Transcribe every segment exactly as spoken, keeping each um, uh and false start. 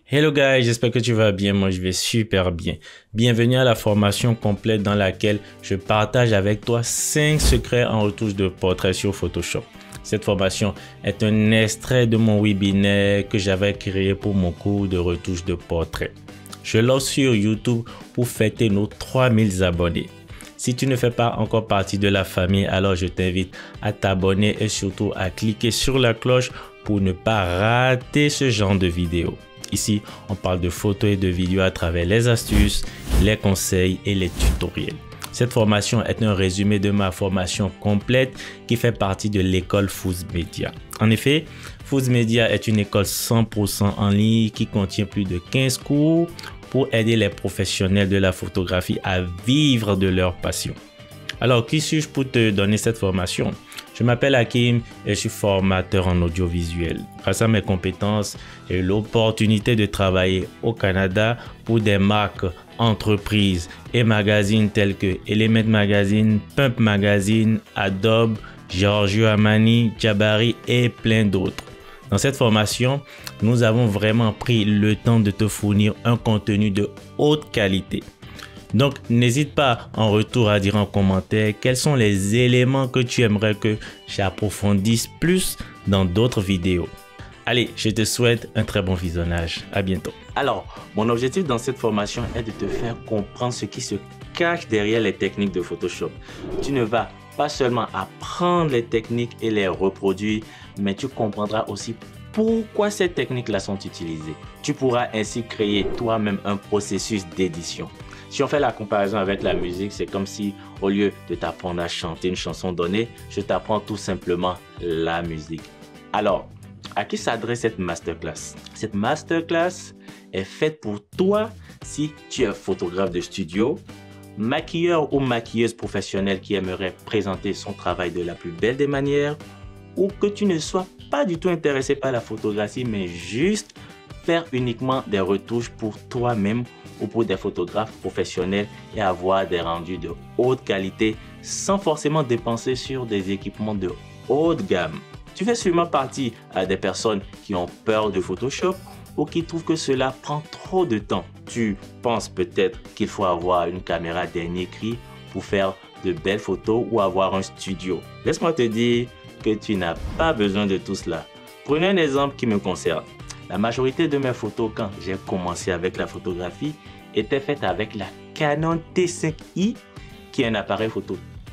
Hello guys, j'espère que tu vas bien, moi je vais super bien. Bienvenue à la formation complète dans laquelle je partage avec toi cinq secrets en retouche de portrait sur Photoshop. Cette formation est un extrait de mon webinaire que j'avais créé pour mon cours de retouche de portrait. Je lance sur YouTube pour fêter nos trois mille abonnés. Si tu ne fais pas encore partie de la famille, alors je t'invite à t'abonner et surtout à cliquer sur la cloche pour ne pas rater ce genre de vidéos. Ici, on parle de photos et de vidéos à travers les astuces, les conseils et les tutoriels. Cette formation est un résumé de ma formation complète qui fait partie de l'école Foods Media. En effet, Foods Media est une école cent pour cent en ligne qui contient plus de quinze cours pour aider les professionnels de la photographie à vivre de leur passion. Alors, qui suis-je pour te donner cette formation? Je m'appelle Hakim et je suis formateur en audiovisuel. Grâce à mes compétences, j'ai eu l'opportunité de travailler au Canada pour des marques, entreprises et magazines tels que Element Magazine, Pump Magazine, Adobe, Giorgio Armani, Jabari et plein d'autres. Dans cette formation, nous avons vraiment pris le temps de te fournir un contenu de haute qualité. Donc, n'hésite pas en retour à dire en commentaire quels sont les éléments que tu aimerais que j'approfondisse plus dans d'autres vidéos. Allez, je te souhaite un très bon visionnage. À bientôt. Alors, mon objectif dans cette formation est de te faire comprendre ce qui se cache derrière les techniques de Photoshop. Tu ne vas pas seulement apprendre les techniques et les reproduire, mais tu comprendras aussi pourquoi ces techniques-là sont utilisées. Tu pourras ainsi créer toi-même un processus d'édition. Si on fait la comparaison avec la musique, c'est comme si au lieu de t'apprendre à chanter une chanson donnée, je t'apprends tout simplement la musique. Alors, à qui s'adresse cette masterclass? Cette masterclass est faite pour toi si tu es photographe de studio, maquilleur ou maquilleuse professionnelle qui aimerait présenter son travail de la plus belle des manières, ou que tu ne sois pas du tout intéressé par la photographie, mais juste faire uniquement des retouches pour toi-même ou pour des photographes professionnels et avoir des rendus de haute qualité sans forcément dépenser sur des équipements de haute gamme. Tu fais sûrement partie à des personnes qui ont peur de Photoshop ou qui trouvent que cela prend trop de temps. Tu penses peut-être qu'il faut avoir une caméra dernier cri pour faire de belles photos ou avoir un studio. Laisse-moi te dire que tu n'as pas besoin de tout cela. Prenez un exemple qui me concerne. La majorité de mes photos quand j'ai commencé avec la photographie étaient faites avec la Canon T cinq i qui est un appareil photo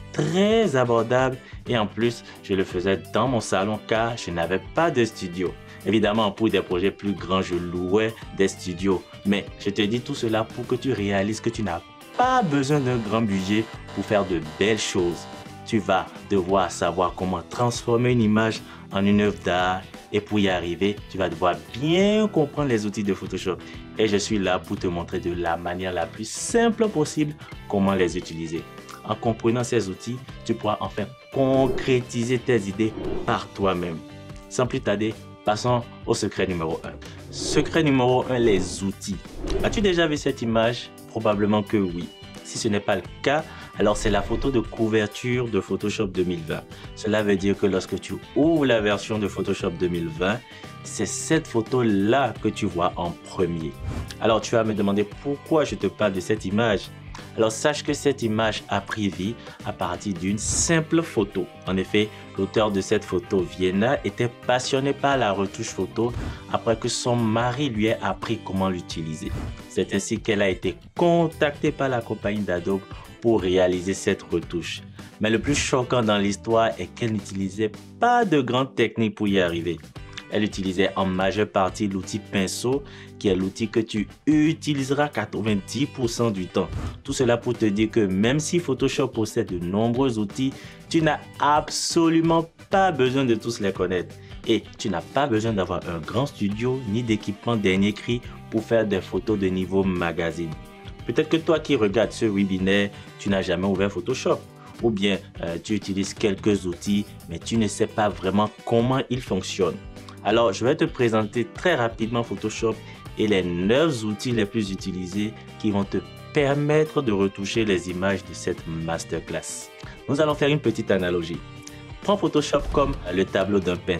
très abordable et en plus je le faisais dans mon salon car je n'avais pas de studio. Évidemment pour des projets plus grands je louais des studios, mais je te dis tout cela pour que tu réalises que tu n'as pas besoin d'un grand budget pour faire de belles choses. Tu vas devoir savoir comment transformer une image en une œuvre d'art et pour y arriver, tu vas devoir bien comprendre les outils de Photoshop. Et je suis là pour te montrer de la manière la plus simple possible comment les utiliser. En comprenant ces outils, tu pourras enfin concrétiser tes idées par toi-même. Sans plus tarder, passons au secret numéro un. Secret numéro un, les outils. As-tu déjà vu cette image? Probablement que oui. Si ce n'est pas le cas, alors c'est la photo de couverture de Photoshop deux mille vingt. Cela veut dire que lorsque tu ouvres la version de Photoshop deux mille vingt, c'est cette photo-là que tu vois en premier. Alors tu vas me demander pourquoi je te parle de cette image. Alors sache que cette image a pris vie à partir d'une simple photo. En effet, l'auteur de cette photo, Vienna, était passionné par la retouche photo après que son mari lui ait appris comment l'utiliser. C'est ainsi qu'elle a été contactée par la compagnie d'Adobe pour réaliser cette retouche. Mais le plus choquant dans l'histoire est qu'elle n'utilisait pas de grandes techniques pour y arriver. Elle utilisait en majeure partie l'outil pinceau, qui est l'outil que tu utiliseras quatre-vingt-dix pour cent du temps. Tout cela pour te dire que même si Photoshop possède de nombreux outils, tu n'as absolument pas besoin de tous les connaître. Et tu n'as pas besoin d'avoir un grand studio ni d'équipement dernier cri pour faire des photos de niveau magazine. Peut-être que toi qui regardes ce webinaire, tu n'as jamais ouvert Photoshop. Ou bien euh, tu utilises quelques outils, mais tu ne sais pas vraiment comment ils fonctionnent. Alors, je vais te présenter très rapidement Photoshop et les neuf outils les plus utilisés qui vont te permettre de retoucher les images de cette masterclass. Nous allons faire une petite analogie. Prends Photoshop comme le tableau d'un peintre.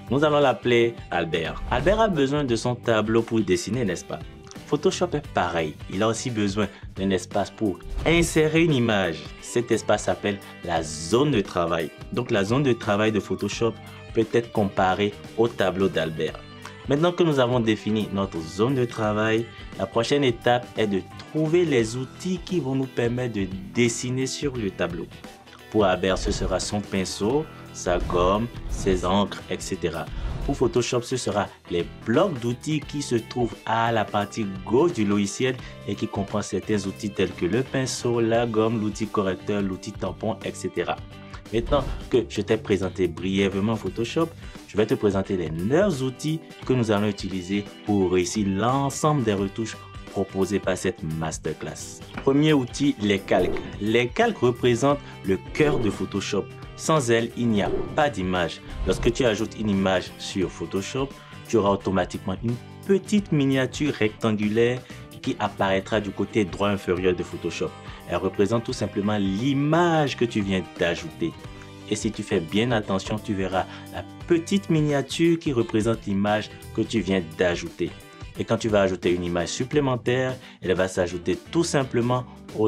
Nous allons l'appeler Albert. Albert a besoin de son tableau pour dessiner, n'est-ce pas? Photoshop est pareil. Il a aussi besoin d'un espace pour insérer une image. Cet espace s'appelle la zone de travail. Donc la zone de travail de Photoshop peut être comparée au tableau d'Albert. Maintenant que nous avons défini notre zone de travail, la prochaine étape est de trouver les outils qui vont nous permettre de dessiner sur le tableau. Pour Albert, ce sera son pinceau, sa gomme, ses encres, et cetera. Pour Photoshop, ce sera les blocs d'outils qui se trouvent à la partie gauche du logiciel et qui comprend certains outils tels que le pinceau, la gomme, l'outil correcteur, l'outil tampon, et cetera. Maintenant que je t'ai présenté brièvement Photoshop, je vais te présenter les neuf outils que nous allons utiliser pour réussir l'ensemble des retouches proposées par cette masterclass. Premier outil, les calques. Les calques représentent le cœur de Photoshop. Sans elles, il n'y a pas d'image. Lorsque tu ajoutes une image sur Photoshop, tu auras automatiquement une petite miniature rectangulaire qui apparaîtra du côté droit inférieur de Photoshop. Elle représente tout simplement l'image que tu viens d'ajouter. Et si tu fais bien attention, tu verras la petite miniature qui représente l'image que tu viens d'ajouter. Et quand tu vas ajouter une image supplémentaire, elle va s'ajouter tout simplement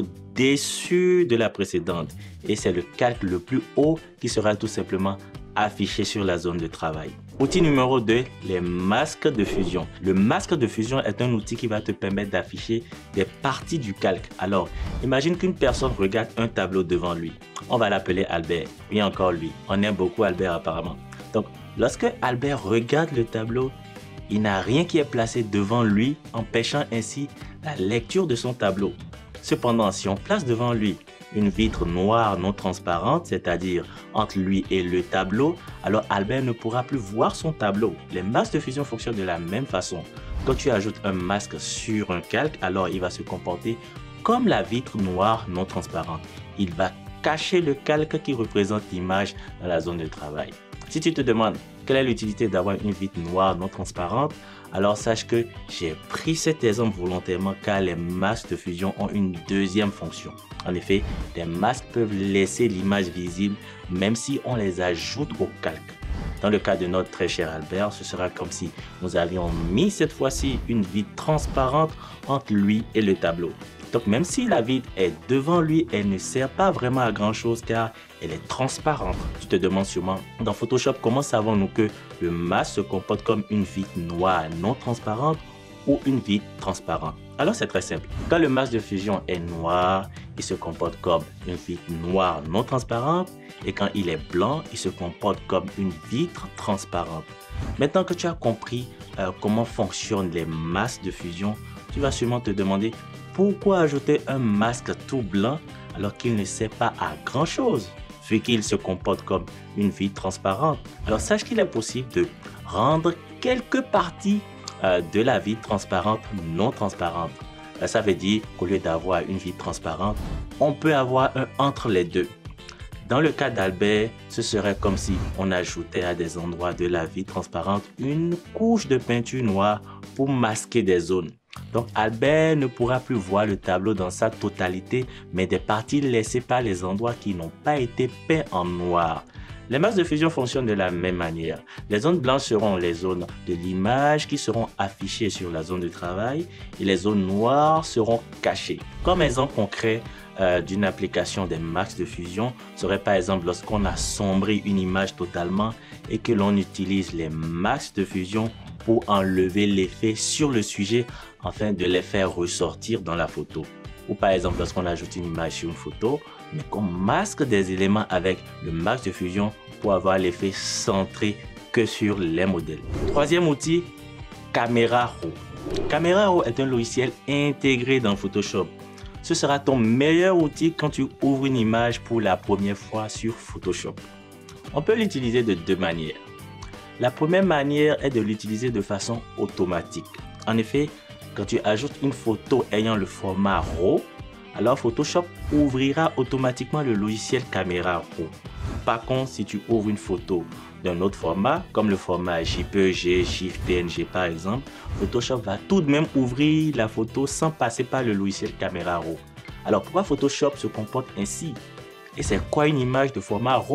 au-dessus de la précédente. Et c'est le calque le plus haut qui sera tout simplement affiché sur la zone de travail. Outil numéro deux, les masques de fusion. Le masque de fusion est un outil qui va te permettre d'afficher des parties du calque. Alors, imagine qu'une personne regarde un tableau devant lui. On va l'appeler Albert. Oui, encore lui. On aime beaucoup Albert apparemment. Donc, lorsque Albert regarde le tableau, il n'a rien qui est placé devant lui, empêchant ainsi la lecture de son tableau. Cependant, si on place devant lui une vitre noire non transparente, c'est-à-dire entre lui et le tableau, alors Albert ne pourra plus voir son tableau. Les masques de fusion fonctionnent de la même façon. Quand tu ajoutes un masque sur un calque, alors il va se comporter comme la vitre noire non transparente. Il va cacher le calque qui représente l'image dans la zone de travail. Si tu te demandes quelle est l'utilité d'avoir une vitre noire non transparente, alors sache que j'ai pris cet exemple volontairement car les masques de fusion ont une deuxième fonction. En effet, les masques peuvent laisser l'image visible même si on les ajoute au calque. Dans le cas de notre très cher Albert, ce sera comme si nous avions mis cette fois-ci une vitre transparente entre lui et le tableau. Donc même si la vitre est devant lui, elle ne sert pas vraiment à grand chose car elle est transparente. Tu te demandes sûrement dans Photoshop comment savons-nous que le masque se comporte comme une vitre noire non transparente ou une vitre transparente. Alors c'est très simple. Quand le masque de fusion est noir, il se comporte comme une vitre noire non transparente et quand il est blanc, il se comporte comme une vitre transparente. Maintenant que tu as compris euh, comment fonctionnent les masques de fusion, tu vas sûrement te demander pourquoi ajouter un masque tout blanc alors qu'il ne sert pas à grand chose vu qu'il se comporte comme une vitre transparente. Alors sache qu'il est possible de rendre quelques parties euh, de la vitre transparente non transparente. Euh, ça veut dire qu'au lieu d'avoir une vitre transparente, on peut avoir un entre les deux. Dans le cas d'Albert, ce serait comme si on ajoutait à des endroits de la vitre transparente une couche de peinture noire pour masquer des zones. Donc Albert ne pourra plus voir le tableau dans sa totalité, mais des parties laissées par les endroits qui n'ont pas été peints en noir. Les masques de fusion fonctionnent de la même manière. Les zones blanches seront les zones de l'image qui seront affichées sur la zone de travail et les zones noires seront cachées. Comme exemple concret euh, d'une application des masques de fusion serait par exemple lorsqu'on a sombré une image totalement et que l'on utilise les masques de fusion pour enlever l'effet sur le sujet afin de les faire ressortir dans la photo. Ou par exemple, lorsqu'on ajoute une image sur une photo, mais qu'on masque des éléments avec le masque de fusion pour avoir l'effet centré que sur les modèles. Troisième outil, Camera Raw. Camera Raw est un logiciel intégré dans Photoshop. Ce sera ton meilleur outil quand tu ouvres une image pour la première fois sur Photoshop. On peut l'utiliser de deux manières. La première manière est de l'utiliser de façon automatique. En effet, quand tu ajoutes une photo ayant le format RAW, alors Photoshop ouvrira automatiquement le logiciel Camera Raw. Par contre, si tu ouvres une photo d'un autre format, comme le format J P E G, GIF, P N G par exemple, Photoshop va tout de même ouvrir la photo sans passer par le logiciel Camera Raw. Alors pourquoi Photoshop se comporte ainsi? Et c'est quoi une image de format RAW?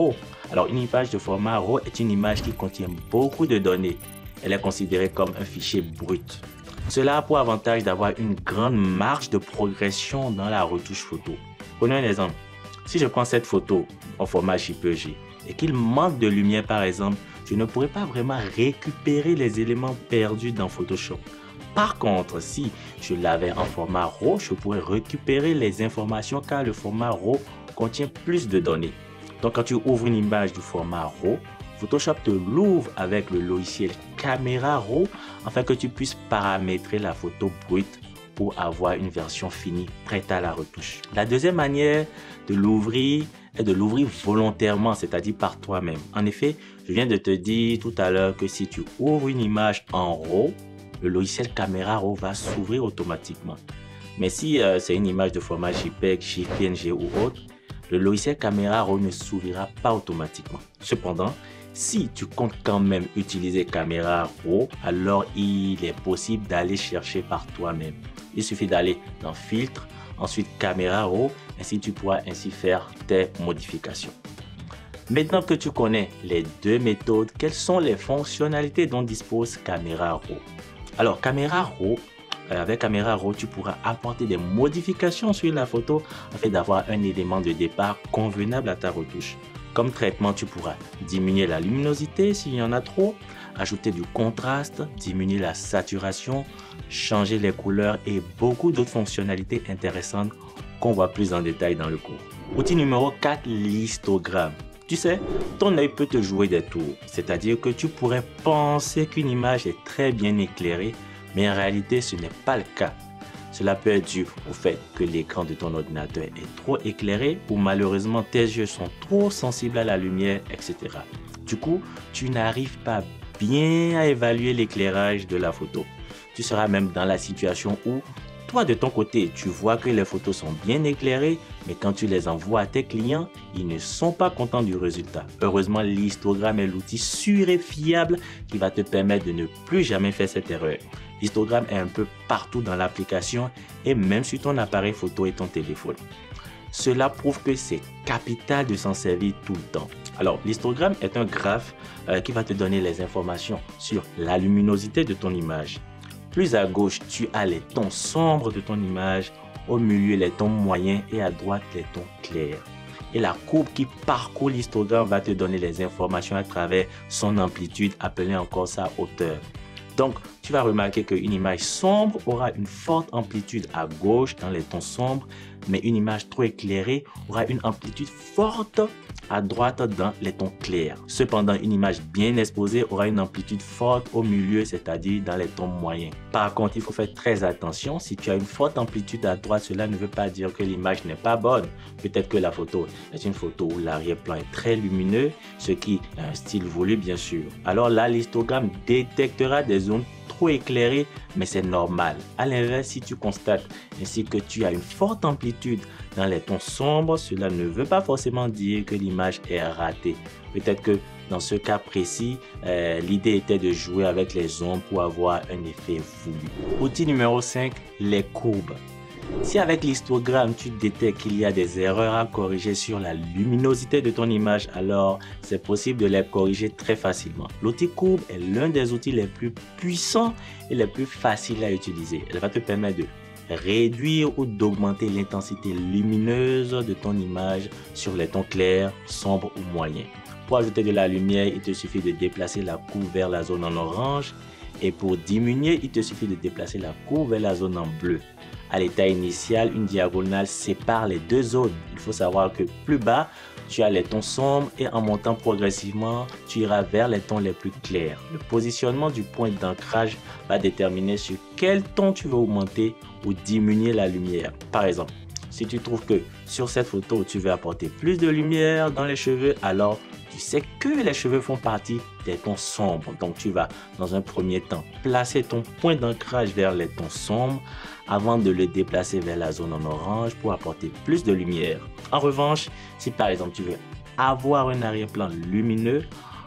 Alors, une image de format RAW est une image qui contient beaucoup de données. Elle est considérée comme un fichier brut. Cela a pour avantage d'avoir une grande marge de progression dans la retouche photo. Prenons un exemple. Si je prends cette photo en format J P G et qu'il manque de lumière par exemple, je ne pourrais pas vraiment récupérer les éléments perdus dans Photoshop. Par contre, si je l'avais en format RAW, je pourrais récupérer les informations car le format RAW contient plus de données. Donc quand tu ouvres une image du format RAW, Photoshop te l'ouvre avec le logiciel Camera Raw afin que tu puisses paramétrer la photo brute pour avoir une version finie prête à la retouche. La deuxième manière de l'ouvrir est de l'ouvrir volontairement, c'est-à-dire par toi-même. En effet, je viens de te dire tout à l'heure que si tu ouvres une image en RAW, le logiciel Camera Raw va s'ouvrir automatiquement. Mais si euh, c'est une image de format JPEG, J P N G ou autre, le logiciel Camera Raw ne s'ouvrira pas automatiquement. Cependant, si tu comptes quand même utiliser Camera Raw, alors il est possible d'aller chercher par toi-même. Il suffit d'aller dans Filtre, ensuite Camera Raw, ainsi tu pourras ainsi faire tes modifications. Maintenant que tu connais les deux méthodes, quelles sont les fonctionnalités dont dispose Camera Raw? Alors Camera Raw, avec Camera Raw, tu pourras apporter des modifications sur la photo afin d'avoir un élément de départ convenable à ta retouche. Comme traitement, tu pourras diminuer la luminosité s'il y en a trop, ajouter du contraste, diminuer la saturation, changer les couleurs et beaucoup d'autres fonctionnalités intéressantes qu'on voit plus en détail dans le cours. Outil numéro quatre, l'histogramme. Tu sais, ton œil peut te jouer des tours, c'est-à-dire que tu pourrais penser qu'une image est très bien éclairée, mais en réalité ce n'est pas le cas. Cela peut être dû au fait que l'écran de ton ordinateur est trop éclairé ou malheureusement tes yeux sont trop sensibles à la lumière, et cetera. Du coup, tu n'arrives pas bien à évaluer l'éclairage de la photo. Tu seras même dans la situation où toi de ton côté, tu vois que les photos sont bien éclairées, mais quand tu les envoies à tes clients, ils ne sont pas contents du résultat. Heureusement, l'histogramme est l'outil sûr et fiable qui va te permettre de ne plus jamais faire cette erreur. L'histogramme est un peu partout dans l'application et même sur ton appareil photo et ton téléphone. Cela prouve que c'est capital de s'en servir tout le temps. Alors, l'histogramme est un graphe euh, qui va te donner les informations sur la luminosité de ton image. Plus à gauche, tu as les tons sombres de ton image, au milieu les tons moyens et à droite les tons clairs. Et la courbe qui parcourt l'histogramme va te donner les informations à travers son amplitude, appelée encore sa hauteur. Donc, tu vas remarquer qu'une image sombre aura une forte amplitude à gauche dans les tons sombres, mais une image trop éclairée aura une amplitude forte à droite dans les tons clairs. Cependant, une image bien exposée aura une amplitude forte au milieu, c'est-à-dire dans les tons moyens. Par contre, il faut faire très attention. Si tu as une forte amplitude à droite, cela ne veut pas dire que l'image n'est pas bonne. Peut-être que la photo est une photo où l'arrière-plan est très lumineux, ce qui est un style voulu bien sûr. Alors là, l'histogramme détectera des zones trop éclairé, mais c'est normal. À l'inverse, si tu constates ainsi que tu as une forte amplitude dans les tons sombres, cela ne veut pas forcément dire que l'image est ratée. Peut-être que dans ce cas précis, euh, l'idée était de jouer avec les ombres pour avoir un effet voulu. Outil numéro cinq, les courbes. Si avec l'histogramme, tu détectes qu'il y a des erreurs à corriger sur la luminosité de ton image, alors c'est possible de les corriger très facilement. L'outil courbe est l'un des outils les plus puissants et les plus faciles à utiliser. Elle va te permettre de réduire ou d'augmenter l'intensité lumineuse de ton image sur les tons clairs, sombres ou moyens. Pour ajouter de la lumière, il te suffit de déplacer la courbe vers la zone en orange et pour diminuer, il te suffit de déplacer la courbe vers la zone en bleu. À l'état initial, une diagonale sépare les deux zones. Il faut savoir que plus bas, tu as les tons sombres et en montant progressivement, tu iras vers les tons les plus clairs. Le positionnement du point d'ancrage va déterminer sur quel ton tu veux augmenter ou diminuer la lumière. Par exemple, si tu trouves que sur cette photo, tu veux apporter plus de lumière dans les cheveux, alors tu sais que les cheveux font partie des tons sombres. Donc, tu vas dans un premier temps placer ton point d'ancrage vers les tons sombres avant de le déplacer vers la zone en orange pour apporter plus de lumière. En revanche, si par exemple tu veux avoir un arrière-plan lumineux,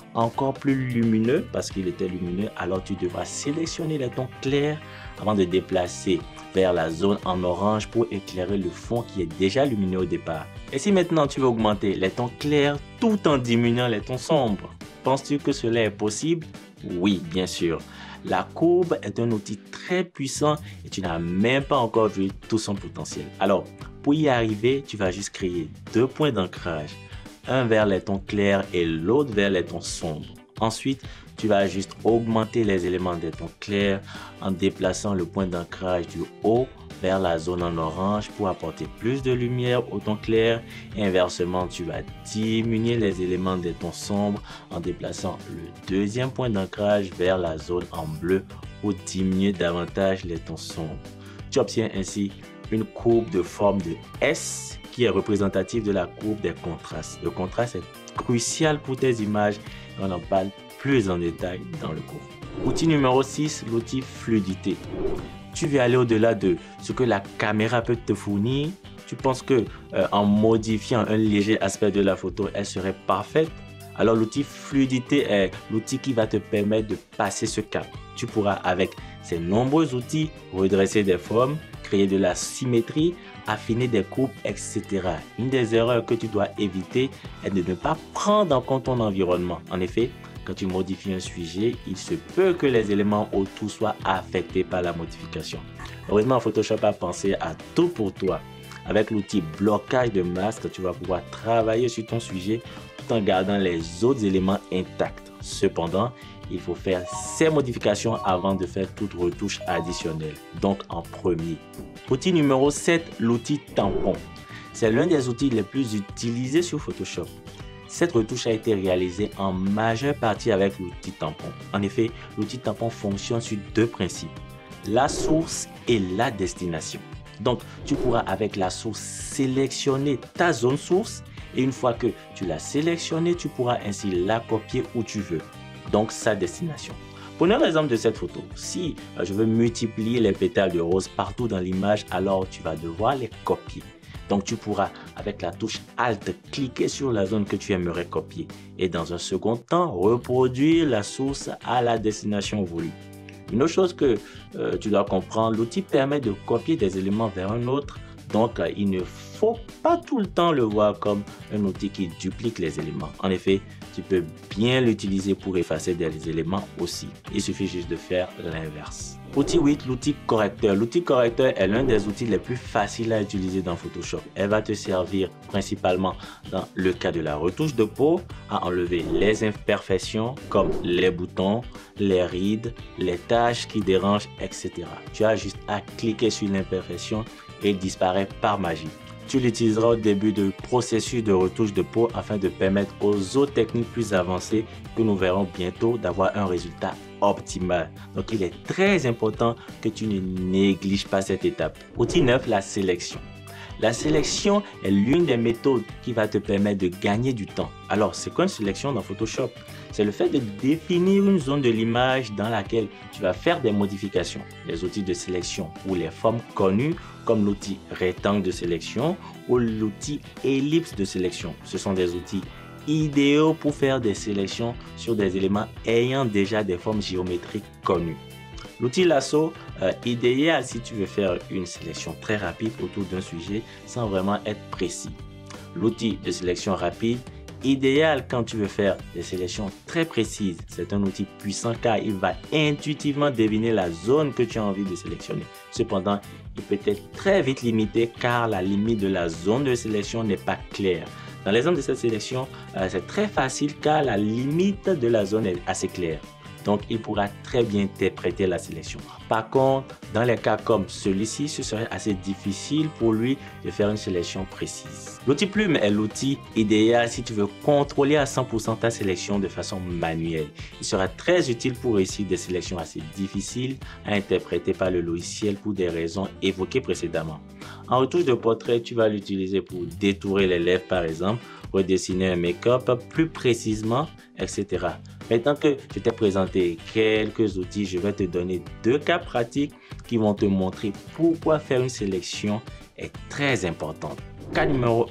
encore plus lumineux parce qu'il était lumineux, alors tu devras sélectionner les tons clairs avant de déplacer vers la zone en orange pour éclairer le fond qui est déjà lumineux au départ. Et si maintenant tu veux augmenter les tons clairs tout en diminuant les tons sombres, penses-tu que cela est possible? Oui, bien sûr. La courbe est un outil très puissant et tu n'as même pas encore vu tout son potentiel. Alors, pour y arriver, tu vas juste créer deux points d'ancrage, un vers les tons clairs et l'autre vers les tons sombres. Ensuite, tu vas juste augmenter les éléments des tons clairs en déplaçant le point d'ancrage du haut vers la zone en orange pour apporter plus de lumière au ton clair. Et inversement, tu vas diminuer les éléments des tons sombres en déplaçant le deuxième point d'ancrage vers la zone en bleu pour diminuer davantage les tons sombres. Tu obtiens ainsi une courbe de forme de S qui est représentative de la courbe des contrastes. Le contraste est crucial pour tes images et on en parle plus en détail dans le cours. Outil numéro six, l'outil fluidité. Tu veux aller au-delà de ce que la caméra peut te fournir. Tu penses que euh, en modifiant un léger aspect de la photo, elle serait parfaite. Alors l'outil fluidité est l'outil qui va te permettre de passer ce cap. Tu pourras avec ces nombreux outils redresser des formes, créer de la symétrie, affiner des courbes, et cetera. Une des erreurs que tu dois éviter est de ne pas prendre en compte ton environnement. En effet, quand tu modifies un sujet, il se peut que les éléments autour soient affectés par la modification. Heureusement, Photoshop a pensé à tout pour toi. Avec l'outil blocage de masque, tu vas pouvoir travailler sur ton sujet tout en gardant les autres éléments intacts. Cependant, il faut faire ces modifications avant de faire toute retouche additionnelle. Donc en premier. Outil numéro sept, l'outil tampon. C'est l'un des outils les plus utilisés sur Photoshop. Cette retouche a été réalisée en majeure partie avec l'outil tampon. En effet, l'outil tampon fonctionne sur deux principes, la source et la destination. Donc, tu pourras avec la source sélectionner ta zone source et une fois que tu l'as sélectionnée, tu pourras ainsi la copier où tu veux, donc sa destination. Prenons l'exemple de cette photo. Si je veux multiplier les pétales de rose partout dans l'image, alors tu vas devoir les copier. Donc, tu pourras, avec la touche Alt, cliquer sur la zone que tu aimerais copier et dans un second temps, reproduire la source à la destination voulue. Une autre chose que euh, tu dois comprendre, l'outil permet de copier des éléments vers un autre. Donc, euh, il ne faut pas tout le temps le voir comme un outil qui duplique les éléments. En effet, tu peux bien l'utiliser pour effacer des éléments aussi. Il suffit juste de faire l'inverse. Outil huit, l'outil correcteur. L'outil correcteur est l'un des outils les plus faciles à utiliser dans Photoshop. Elle va te servir principalement dans le cas de la retouche de peau à enlever les imperfections comme les boutons, les rides, les taches qui dérangent, et cetera. Tu as juste à cliquer sur l'imperfection et il disparaît par magie. Tu l'utiliseras au début du processus de retouche de peau afin de permettre aux autres techniques plus avancées que nous verrons bientôt d'avoir un résultat optimal. Donc, il est très important que tu ne négliges pas cette étape. Outil neuf, la sélection. La sélection est l'une des méthodes qui va te permettre de gagner du temps. Alors, c'est quoi une sélection dans Photoshop? C'est le fait de définir une zone de l'image dans laquelle tu vas faire des modifications. Les outils de sélection ou les formes connues comme l'outil rectangle de sélection ou l'outil ellipse de sélection. Ce sont des outils idéaux pour faire des sélections sur des éléments ayant déjà des formes géométriques connues. L'outil lasso, euh, idéal si tu veux faire une sélection très rapide autour d'un sujet sans vraiment être précis. L'outil de sélection rapide, idéal quand tu veux faire des sélections très précises. C'est un outil puissant car il va intuitivement deviner la zone que tu as envie de sélectionner. Cependant, il peut être très vite limité car la limite de la zone de sélection n'est pas claire. Dans l'exemple de cette sélection, euh, c'est très facile car la limite de la zone est assez claire. Donc, il pourra très bien interpréter la sélection. Par contre, dans les cas comme celui-ci, ce serait assez difficile pour lui de faire une sélection précise. L'outil plume est l'outil idéal si tu veux contrôler à cent pour cent ta sélection de façon manuelle. Il sera très utile pour réussir des sélections assez difficiles à interpréter par le logiciel pour des raisons évoquées précédemment. En retouche de portrait, tu vas l'utiliser pour détourer les lèvres par exemple, redessiner un make-up plus précisément, et cetera. Maintenant que je t'ai présenté quelques outils, je vais te donner deux cas pratiques qui vont te montrer pourquoi faire une sélection est très importante. Cas numéro un,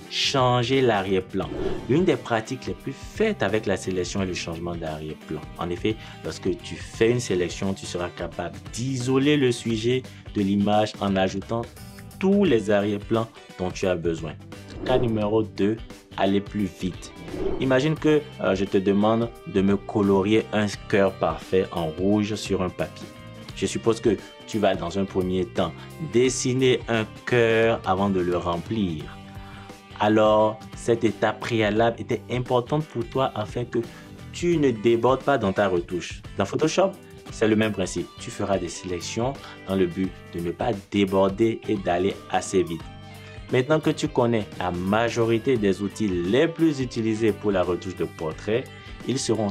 changer l'arrière-plan. L'une des pratiques les plus faites avec la sélection est le changement d'arrière-plan. En effet, lorsque tu fais une sélection, tu seras capable d'isoler le sujet de l'image en ajoutant tous les arrière-plans dont tu as besoin. Cas numéro deux, aller plus vite. Imagine que euh, je te demande de me colorier un cœur parfait en rouge sur un papier. Je suppose que tu vas dans un premier temps dessiner un cœur avant de le remplir. Alors, cette étape préalable était importante pour toi afin que tu ne débordes pas dans ta retouche. Dans Photoshop, c'est le même principe. Tu feras des sélections dans le but de ne pas déborder et d'aller assez vite. Maintenant que tu connais la majorité des outils les plus utilisés pour la retouche de portrait, ils seront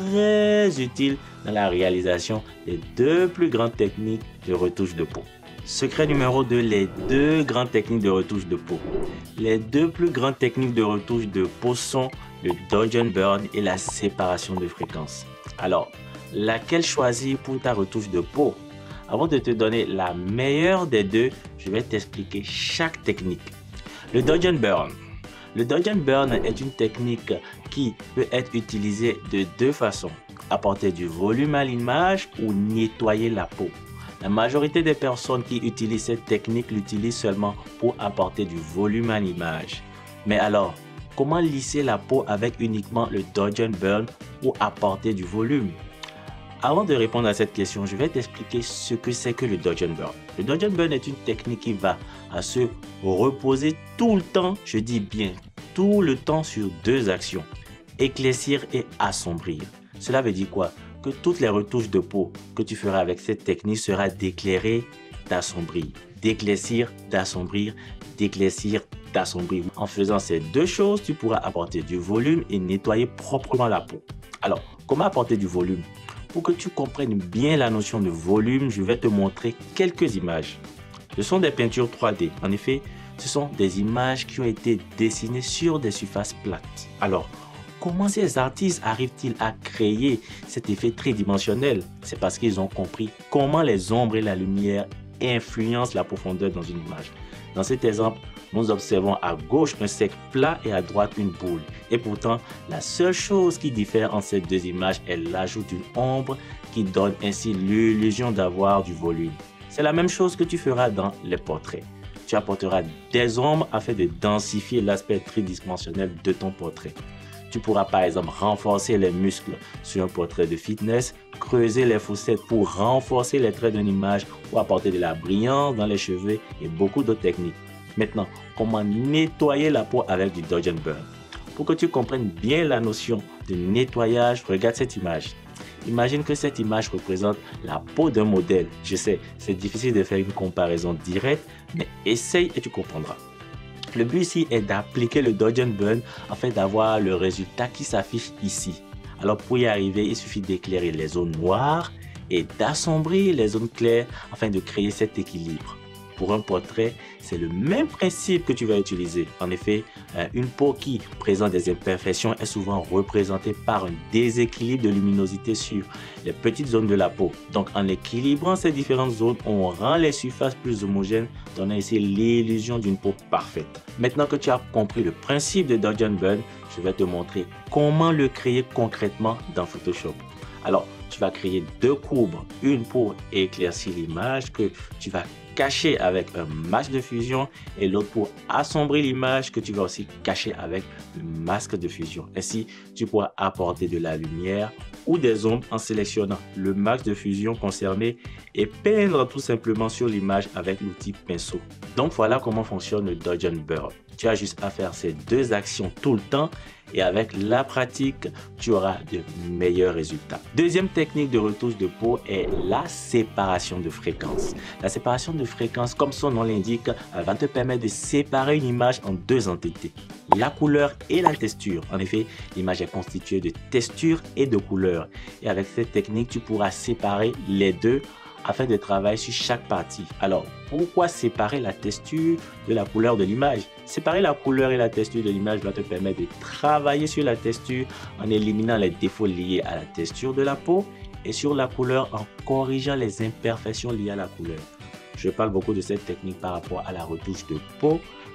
très utiles dans la réalisation des deux plus grandes techniques de retouche de peau. Secret numéro deux, les deux grandes techniques de retouche de peau. Les deux plus grandes techniques de retouche de peau sont le dodge and burn et la séparation de fréquences. Alors, laquelle choisir pour ta retouche de peau? Avant de te donner la meilleure des deux, je vais t'expliquer chaque technique. Le dodge and burn. Le dodge and burn est une technique qui peut être utilisée de deux façons. Apporter du volume à l'image ou nettoyer la peau. La majorité des personnes qui utilisent cette technique l'utilisent seulement pour apporter du volume à l'image. Mais alors, comment lisser la peau avec uniquement le dodge and burn pour apporter du volume? Avant de répondre à cette question, je vais t'expliquer ce que c'est que le dodge and burn. Le dodge and burn est une technique qui va à se reposer tout le temps, je dis bien tout le temps sur deux actions, éclaircir et assombrir. Cela veut dire quoi? Que toutes les retouches de peau que tu feras avec cette technique sera d'éclairer, d'assombrir, d'éclaircir, d'assombrir, d'éclaircir, d'assombrir. En faisant ces deux choses, tu pourras apporter du volume et nettoyer proprement la peau. Alors, comment apporter du volume? Pour que tu comprennes bien la notion de volume, je vais te montrer quelques images. Ce sont des peintures trois D. En effet, ce sont des images qui ont été dessinées sur des surfaces plates. Alors, comment ces artistes arrivent-ils à créer cet effet tridimensionnel? C'est parce qu'ils ont compris comment les ombres et la lumière influencent la profondeur dans une image. Dans cet exemple, nous observons à gauche un cercle plat et à droite une boule. Et pourtant, la seule chose qui diffère entre ces deux images est l'ajout d'une ombre qui donne ainsi l'illusion d'avoir du volume. C'est la même chose que tu feras dans les portraits. Tu apporteras des ombres afin de densifier l'aspect tridimensionnel de ton portrait. Tu pourras par exemple renforcer les muscles sur un portrait de fitness, creuser les fossettes pour renforcer les traits d'une image ou apporter de la brillance dans les cheveux et beaucoup d'autres techniques. Maintenant, comment nettoyer la peau avec du dodge and burn? Pour que tu comprennes bien la notion de nettoyage, regarde cette image. Imagine que cette image représente la peau d'un modèle. Je sais, c'est difficile de faire une comparaison directe, mais essaye et tu comprendras. Le but ici est d'appliquer le dodge and burn afin d'avoir le résultat qui s'affiche ici. Alors pour y arriver, il suffit d'éclairer les zones noires et d'assombrir les zones claires afin de créer cet équilibre. Pour un portrait, c'est le même principe que tu vas utiliser. En effet, une peau qui présente des imperfections est souvent représentée par un déséquilibre de luminosité sur les petites zones de la peau. Donc en équilibrant ces différentes zones, on rend les surfaces plus homogènes, donnant ainsi l'illusion d'une peau parfaite. Maintenant que tu as compris le principe de dodge and burn, je vais te montrer comment le créer concrètement dans Photoshop. Alors, tu vas créer deux courbes, une pour éclaircir l'image que tu vas cacher avec un masque de fusion et l'autre pour assombrir l'image que tu vas aussi cacher avec le masque de fusion. Ainsi, tu pourras apporter de la lumière ou des ombres en sélectionnant le masque de fusion concerné et peindre tout simplement sur l'image avec l'outil pinceau. Donc voilà comment fonctionne le dodge and burn. Tu as juste à faire ces deux actions tout le temps et avec la pratique, tu auras de meilleurs résultats. Deuxième technique de retouche de peau est la séparation de fréquences. La séparation de fréquences, comme son nom l'indique, va te permettre de séparer une image en deux entités, la couleur et la texture. En effet, l'image est constituée de texture et de couleur. Et avec cette technique, tu pourras séparer les deux afin de travailler sur chaque partie. Alors, pourquoi séparer la texture de la couleur de l'image? Séparer la couleur et la texture de l'image va te permettre de travailler sur la texture en éliminant les défauts liés à la texture de la peau et sur la couleur en corrigeant les imperfections liées à la couleur. Je parle beaucoup de cette technique par rapport à la retouche de peau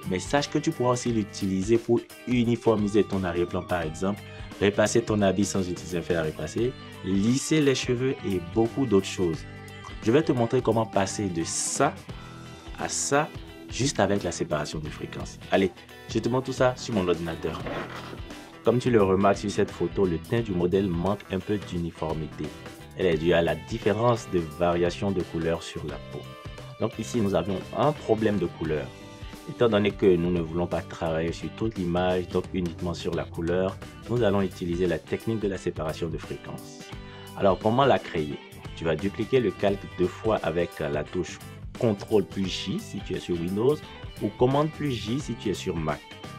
Mais sache que tu pourras aussi l'utiliser pour uniformiser ton arrière-plan par exemple, repasser ton habit sans utiliser un fer à repasser, lisser les cheveux et beaucoup d'autres choses. Je vais te montrer comment passer de ça à ça juste avec la séparation de fréquences. Allez, je te montre tout ça sur mon ordinateur. Comme tu le remarques sur cette photo, le teint du modèle manque un peu d'uniformité. Elle est due à la différence de variation de couleur sur la peau. Donc ici, nous avons un problème de couleur. Étant donné que nous ne voulons pas travailler sur toute l'image, donc uniquement sur la couleur, nous allons utiliser la technique de la séparation de fréquences. Alors, comment la créer? Tu vas dupliquer le calque deux fois avec la touche contrôle plus J si tu es sur Windows ou commande plus J si tu es sur Mac.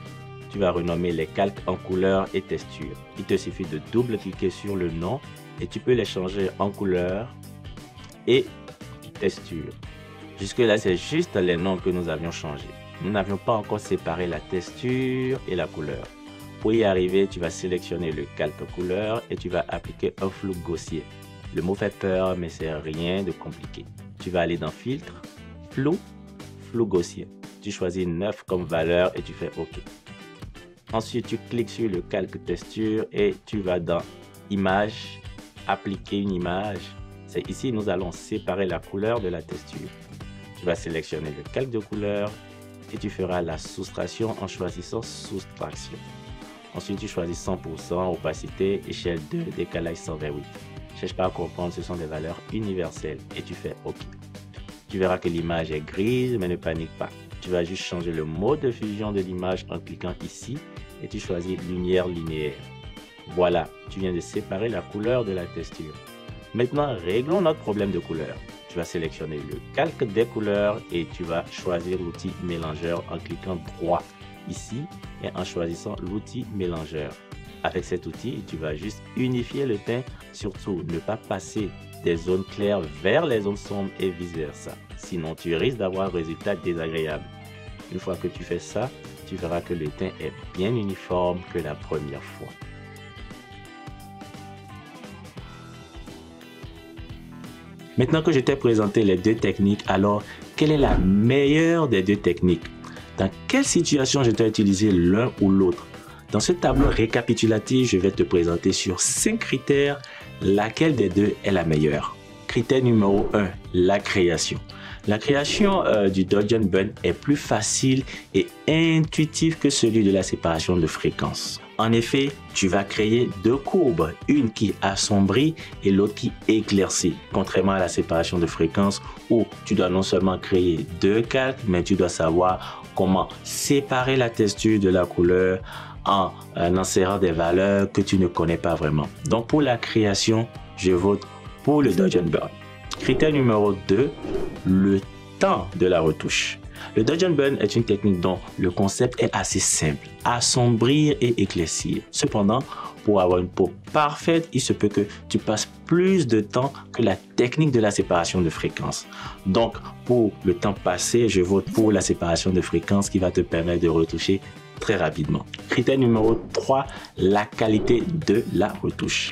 Tu vas renommer les calques en couleur et texture. Il te suffit de double-cliquer sur le nom et tu peux les changer en couleur et texture. Jusque là, c'est juste les noms que nous avions changés. Nous n'avions pas encore séparé la texture et la couleur. Pour y arriver, tu vas sélectionner le calque couleur et tu vas appliquer un flou gaussier. Le mot fait peur, mais c'est rien de compliqué. Tu vas aller dans filtre, flou, flou gaussier. Tu choisis neuf comme valeur et tu fais OK. Ensuite, tu cliques sur le calque texture et tu vas dans image, appliquer une image. C'est ici nous allons séparer la couleur de la texture. Tu vas sélectionner le calque de couleur et tu feras la soustraction en choisissant soustraction. Ensuite, tu choisis cent pour cent, opacité, échelle deux, décalage cent vingt-huit. Ne cherche pas à comprendre, ce sont des valeurs universelles et tu fais OK. Tu verras que l'image est grise, mais ne panique pas. Tu vas juste changer le mode de fusion de l'image en cliquant ici et tu choisis lumière linéaire. Voilà, tu viens de séparer la couleur de la texture. Maintenant, réglons notre problème de couleur. Tu vas sélectionner le calque des couleurs et tu vas choisir l'outil mélangeur en cliquant droit ici et en choisissant l'outil mélangeur. Avec cet outil, tu vas juste unifier le teint, surtout ne pas passer des zones claires vers les zones sombres et vice versa. Sinon, tu risques d'avoir un résultat désagréable. Une fois que tu fais ça, tu verras que le teint est bien uniforme que la première fois. Maintenant que je t'ai présenté les deux techniques, alors quelle est la meilleure des deux techniques? Dans quelle situation je dois utiliser l'un ou l'autre? Dans ce tableau récapitulatif, je vais te présenter sur cinq critères laquelle des deux est la meilleure. Critère numéro un, la création. La création euh, du Dodge and Burn est plus facile et intuitive que celui de la séparation de fréquences. En effet, tu vas créer deux courbes, une qui assombrit et l'autre qui éclaircit, contrairement à la séparation de fréquences où tu dois non seulement créer deux calques, mais tu dois savoir comment séparer la texture de la couleur en euh, insérant des valeurs que tu ne connais pas vraiment. Donc pour la création, je vote pour le Dodge and Burn. Critère numéro deux, le temps de la retouche. Le Dodge and Burn est une technique dont le concept est assez simple, assombrir et éclaircir. Cependant, pour avoir une peau parfaite, il se peut que tu passes plus de temps que la technique de la séparation de fréquences. Donc, pour le temps passé, je vote pour la séparation de fréquences qui va te permettre de retoucher très rapidement. Critère numéro trois, la qualité de la retouche.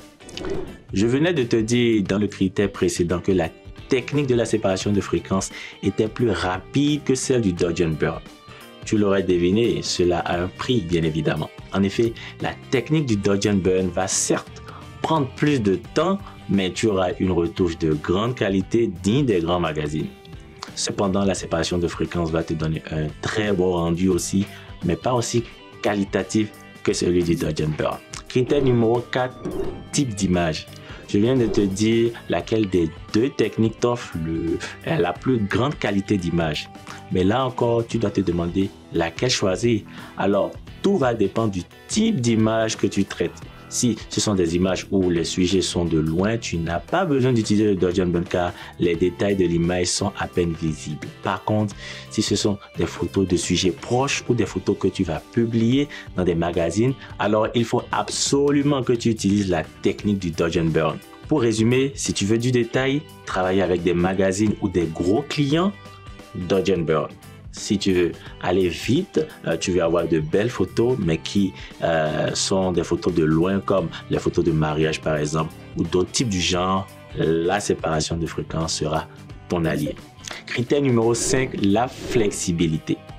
Je venais de te dire dans le critère précédent que la technique de la séparation de fréquences était plus rapide que celle du Dodge and Burn. Tu l'aurais deviné, cela a un prix bien évidemment. En effet, la technique du Dodge and Burn va certes prendre plus de temps, mais tu auras une retouche de grande qualité digne des grands magazines. Cependant, la séparation de fréquences va te donner un très beau rendu aussi, mais pas aussi qualitatif que celui du Dodge and Burn. Critère numéro quatre, type d'image. Je viens de te dire laquelle des deux techniques t'offre le, la plus grande qualité d'image. Mais là encore, tu dois te demander laquelle choisir. Alors, tout va dépendre du type d'image que tu traites. Si ce sont des images où les sujets sont de loin, tu n'as pas besoin d'utiliser le Dodge and Burn car les détails de l'image sont à peine visibles. Par contre, si ce sont des photos de sujets proches ou des photos que tu vas publier dans des magazines, alors il faut absolument que tu utilises la technique du Dodge and Burn. Pour résumer, si tu veux du détail, travailler avec des magazines ou des gros clients, Dodge and Burn. Si tu veux aller vite, euh, tu veux avoir de belles photos, mais qui euh, sont des photos de loin, comme les photos de mariage par exemple, ou d'autres types du genre, la séparation de fréquences sera ton allié. Critère numéro cinq, la flexibilité.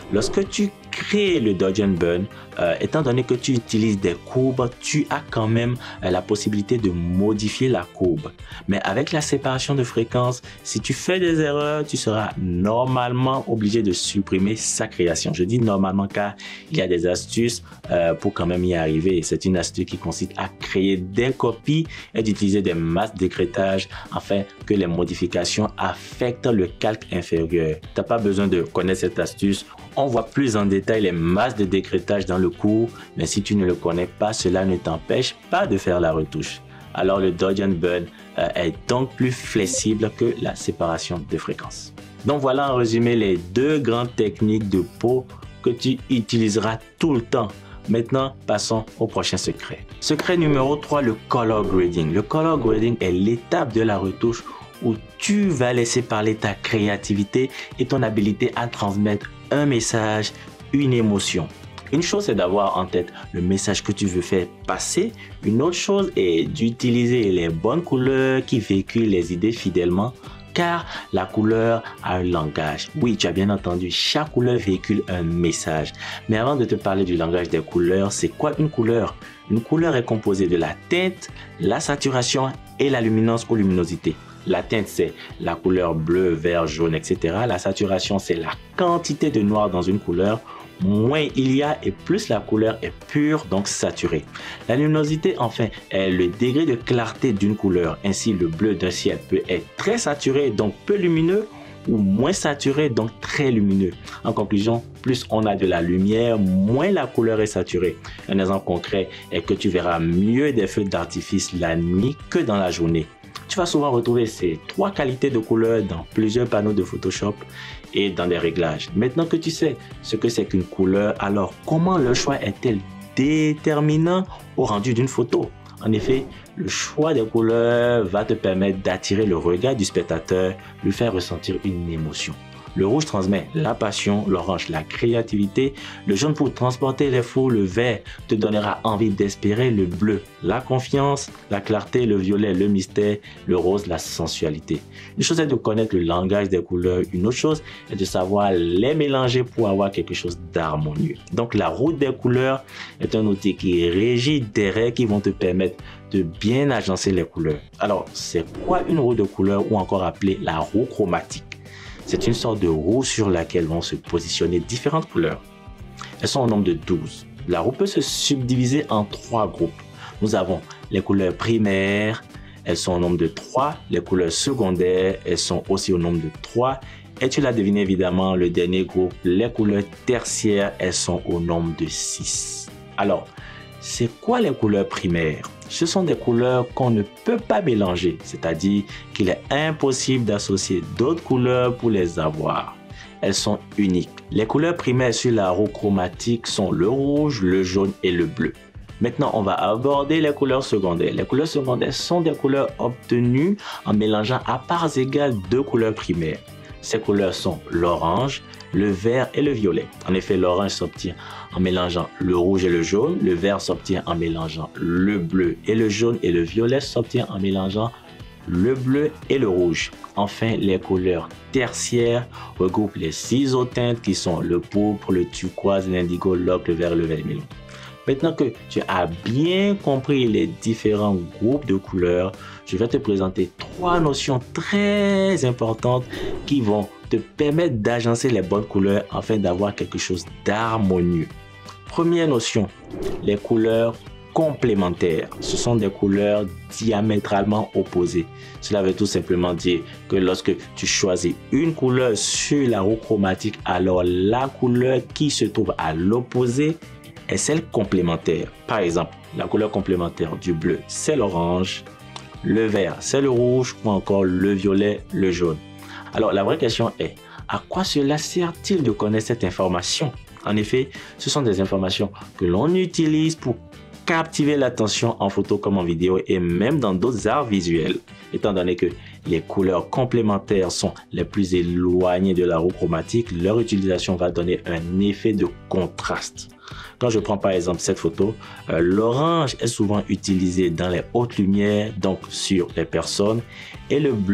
Lorsque tu crées le Dodge and Burn, euh, étant donné que tu utilises des courbes, tu as quand même euh, la possibilité de modifier la courbe. Mais avec la séparation de fréquences, si tu fais des erreurs, tu seras normalement obligé de supprimer sa création. Je dis normalement car il y a des astuces euh, pour quand même y arriver. C'est une astuce qui consiste à créer des copies et d'utiliser des masses d'écrêtage afin que les modifications affectent le calque inférieur. Tu n'as pas besoin de connaître cette astuce. On voit plus en détail les masses de décrétage dans le cours, mais si tu ne le connais pas, cela ne t'empêche pas de faire la retouche. Alors le Dodge and Burn euh, est donc plus flexible que la séparation de fréquences. Donc voilà en résumé les deux grandes techniques de peau que tu utiliseras tout le temps. Maintenant, passons au prochain secret. Secret numéro trois, le color grading. Le color grading est l'étape de la retouche où tu vas laisser parler ta créativité et ton habilité à transmettre un message, une émotion. Une chose c'est d'avoir en tête le message que tu veux faire passer. Une autre chose est d'utiliser les bonnes couleurs qui véhiculent les idées fidèlement, car la couleur a un langage. Oui, tu as bien entendu, chaque couleur véhicule un message. Mais avant de te parler du langage des couleurs, c'est quoi une couleur? Une couleur est composée de la teinte, la saturation et la luminance ou luminosité. La teinte, c'est la couleur bleu, vert, jaune, et cetera. La saturation, c'est la quantité de noir dans une couleur. Moins il y a et plus la couleur est pure, donc saturée. La luminosité, enfin, est le degré de clarté d'une couleur. Ainsi, le bleu d'un ciel peut être très saturé, donc peu lumineux, ou moins saturé, donc très lumineux. En conclusion, plus on a de la lumière, moins la couleur est saturée. Un exemple concret est que tu verras mieux des feux d'artifice la nuit que dans la journée. Tu vas souvent retrouver ces trois qualités de couleurs dans plusieurs panneaux de Photoshop et dans des réglages. Maintenant que tu sais ce que c'est qu'une couleur, alors comment le choix est-il déterminant au rendu d'une photo? En effet, le choix des couleurs va te permettre d'attirer le regard du spectateur, lui faire ressentir une émotion. Le rouge transmet la passion, l'orange la créativité, le jaune pour transporter les foules, le vert te donnera envie d'espérer, le bleu la confiance, la clarté, le violet le mystère, le rose la sensualité. Une chose est de connaître le langage des couleurs, une autre chose est de savoir les mélanger pour avoir quelque chose d'harmonieux. Donc la roue des couleurs est un outil qui régit des règles qui vont te permettre de bien agencer les couleurs. Alors c'est quoi une roue de couleurs ou encore appelée la roue chromatique? C'est une sorte de roue sur laquelle vont se positionner différentes couleurs. Elles sont au nombre de douze. La roue peut se subdiviser en trois groupes. Nous avons les couleurs primaires, elles sont au nombre de trois. Les couleurs secondaires, elles sont aussi au nombre de trois. Et tu l'as deviné évidemment, le dernier groupe, les couleurs tertiaires, elles sont au nombre de six. Alors, c'est quoi les couleurs primaires? Ce sont des couleurs qu'on ne peut pas mélanger, c'est-à-dire qu'il est impossible d'associer d'autres couleurs pour les avoir. Elles sont uniques. Les couleurs primaires sur la roue chromatique sont le rouge, le jaune et le bleu. Maintenant, on va aborder les couleurs secondaires. Les couleurs secondaires sont des couleurs obtenues en mélangeant à parts égales deux couleurs primaires. Ces couleurs sont l'orange, le vert et le violet. En effet, l'orange s'obtient en mélangeant le rouge et le jaune, le vert s'obtient en mélangeant le bleu et le jaune et le violet s'obtient en mélangeant le bleu et le rouge. Enfin, les couleurs tertiaires regroupent les six autres teintes qui sont le pourpre, le turquoise, l'indigo, l'ocre, le vert et le vermillon. Maintenant que tu as bien compris les différents groupes de couleurs, je vais te présenter trois notions très importantes qui vont te permettre d'agencer les bonnes couleurs afin d'avoir quelque chose d'harmonieux. Première notion, les couleurs complémentaires. Ce sont des couleurs diamétralement opposées. Cela veut tout simplement dire que lorsque tu choisis une couleur sur la roue chromatique, alors la couleur qui se trouve à l'opposé est celle complémentaire. Par exemple, la couleur complémentaire du bleu, c'est l'orange, le vert, c'est le rouge ou encore le violet, le jaune. Alors, la vraie question est, à quoi cela sert-il de connaître cette information? En effet, ce sont des informations que l'on utilise pour captiver l'attention en photo comme en vidéo et même dans d'autres arts visuels. Étant donné que les couleurs complémentaires sont les plus éloignées de la roue chromatique, leur utilisation va donner un effet de contraste. Quand je prends par exemple cette photo, euh, l'orange est souvent utilisé dans les hautes lumières, donc sur les personnes, et le bleu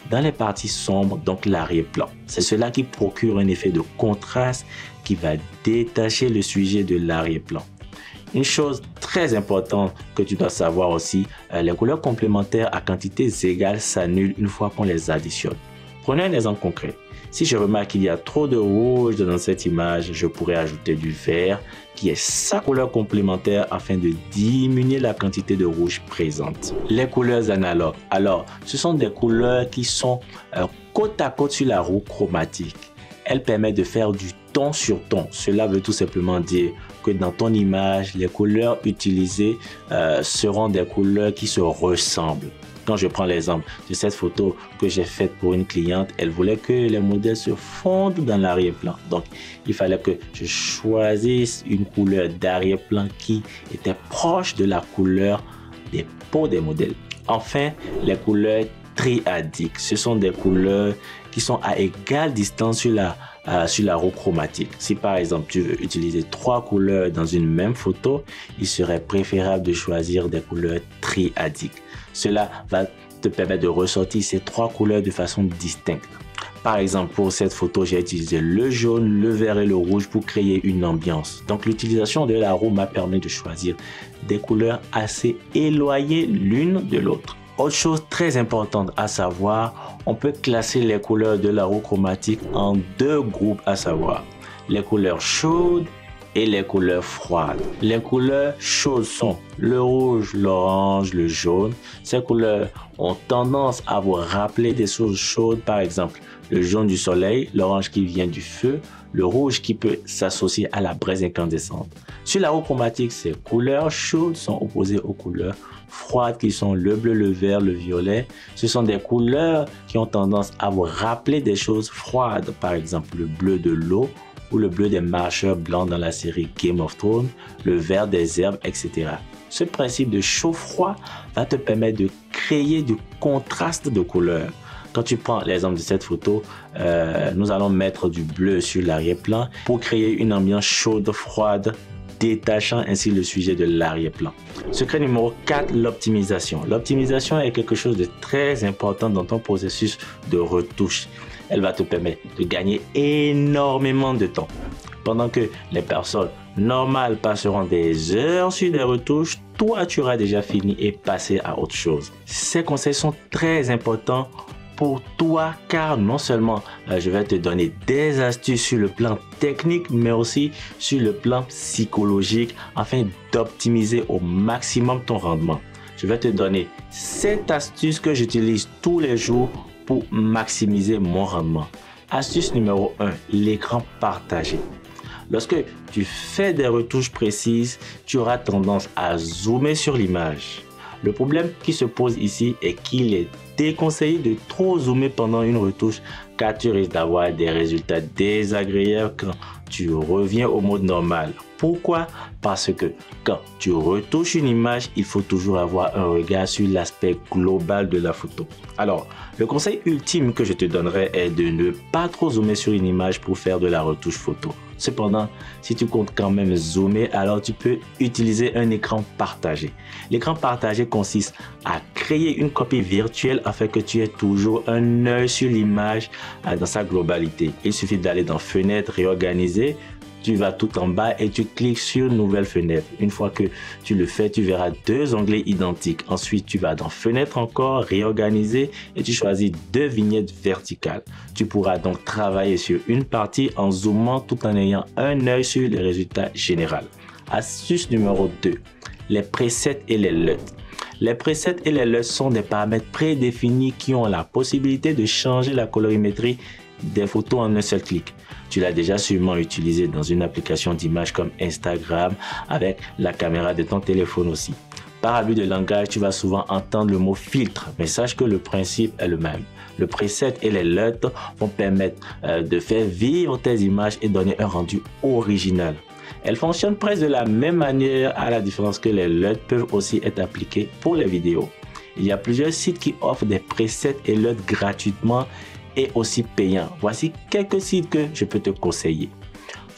dans les parties sombres, donc l'arrière-plan. C'est cela qui procure un effet de contraste qui va détacher le sujet de l'arrière-plan. Une chose très importante que tu dois savoir aussi, euh, les couleurs complémentaires à quantités égales s'annulent une fois qu'on les additionne. Prenons un exemple concret. Si je remarque qu'il y a trop de rouge dans cette image, je pourrais ajouter du vert qui est sa couleur complémentaire afin de diminuer la quantité de rouge présente. Les couleurs analogues. Alors, ce sont des couleurs qui sont euh, côte à côte sur la roue chromatique. Elles permettent de faire du ton sur ton. Cela veut tout simplement dire que dans ton image, les couleurs utilisées euh, seront des couleurs qui se ressemblent. Quand je prends l'exemple de cette photo que j'ai faite pour une cliente, elle voulait que les modèles se fondent dans l'arrière-plan. Donc, il fallait que je choisisse une couleur d'arrière-plan qui était proche de la couleur des peaux des modèles. Enfin, les couleurs triadiques. Ce sont des couleurs qui sont à égale distance sur la, euh, sur la roue chromatique. Si par exemple tu veux utiliser trois couleurs dans une même photo, il serait préférable de choisir des couleurs triadiques. Cela va te permettre de ressortir ces trois couleurs de façon distincte. Par exemple, pour cette photo, j'ai utilisé le jaune, le vert et le rouge pour créer une ambiance. Donc l'utilisation de la roue m'a permis de choisir des couleurs assez éloignées l'une de l'autre. Autre chose très importante à savoir, on peut classer les couleurs de la roue chromatique en deux groupes à savoir les couleurs chaudes et les couleurs froides. Les couleurs chaudes sont le rouge, l'orange, le jaune. Ces couleurs ont tendance à vous rappeler des choses chaudes, par exemple le jaune du soleil, l'orange qui vient du feu, le rouge qui peut s'associer à la braise incandescente. Sur la roue chromatique, ces couleurs chaudes sont opposées aux couleurs froides qui sont le bleu, le vert, le violet. Ce sont des couleurs qui ont tendance à vous rappeler des choses froides, par exemple le bleu de l'eau ou le bleu des marcheurs blancs dans la série Game of Thrones, le vert des herbes, et cetera. Ce principe de chaud-froid va te permettre de créer du contraste de couleurs. Quand tu prends l'exemple de cette photo, euh, nous allons mettre du bleu sur l'arrière-plan pour créer une ambiance chaude, froide, détachant ainsi le sujet de l'arrière-plan. Secret numéro quatre, l'optimisation. L'optimisation est quelque chose de très important dans ton processus de retouche. Elle va te permettre de gagner énormément de temps. Pendant que les personnes normales passeront des heures sur des retouches, toi tu auras déjà fini et passé à autre chose. Ces conseils sont très importants pour toi car non seulement euh, je vais te donner des astuces sur le plan technique mais aussi sur le plan psychologique afin d'optimiser au maximum ton rendement. Je vais te donner sept astuces que j'utilise tous les jours pour maximiser mon rendement. Astuce numéro un, l'écran partagé. Lorsque tu fais des retouches précises, tu auras tendance à zoomer sur l'image. Le problème qui se pose ici est qu'il est déconseillé de trop zoomer pendant une retouche car tu risques d'avoir des résultats désagréables quand tu reviens au mode normal. Pourquoi? Parce que quand tu retouches une image, il faut toujours avoir un regard sur l'aspect global de la photo. Alors, le conseil ultime que je te donnerai est de ne pas trop zoomer sur une image pour faire de la retouche photo. Cependant, si tu comptes quand même zoomer, alors tu peux utiliser un écran partagé. L'écran partagé consiste à créer une copie virtuelle afin que tu aies toujours un œil sur l'image dans sa globalité. Il suffit d'aller dans Fenêtre, réorganiser. Tu vas tout en bas et tu cliques sur Nouvelle fenêtre. Une fois que tu le fais, tu verras deux onglets identiques. Ensuite, tu vas dans Fenêtre encore, réorganiser et tu choisis deux vignettes verticales. Tu pourras donc travailler sur une partie en zoomant tout en ayant un œil sur les résultats généraux. Astuce numéro deux, les presets et les L U T. Les presets et les L U T sont des paramètres prédéfinis qui ont la possibilité de changer la colorimétrie des photos en un seul clic. Tu l'as déjà sûrement utilisé dans une application d'image comme Instagram avec la caméra de ton téléphone aussi. Par abus de langage, tu vas souvent entendre le mot filtre, mais sache que le principe est le même. Le preset et les L U T vont permettre euh, de faire vivre tes images et donner un rendu original. Elles fonctionnent presque de la même manière à la différence que les L U T peuvent aussi être appliquées pour les vidéos. Il y a plusieurs sites qui offrent des presets et L U T gratuitement et aussi payants. Voici quelques sites que je peux te conseiller.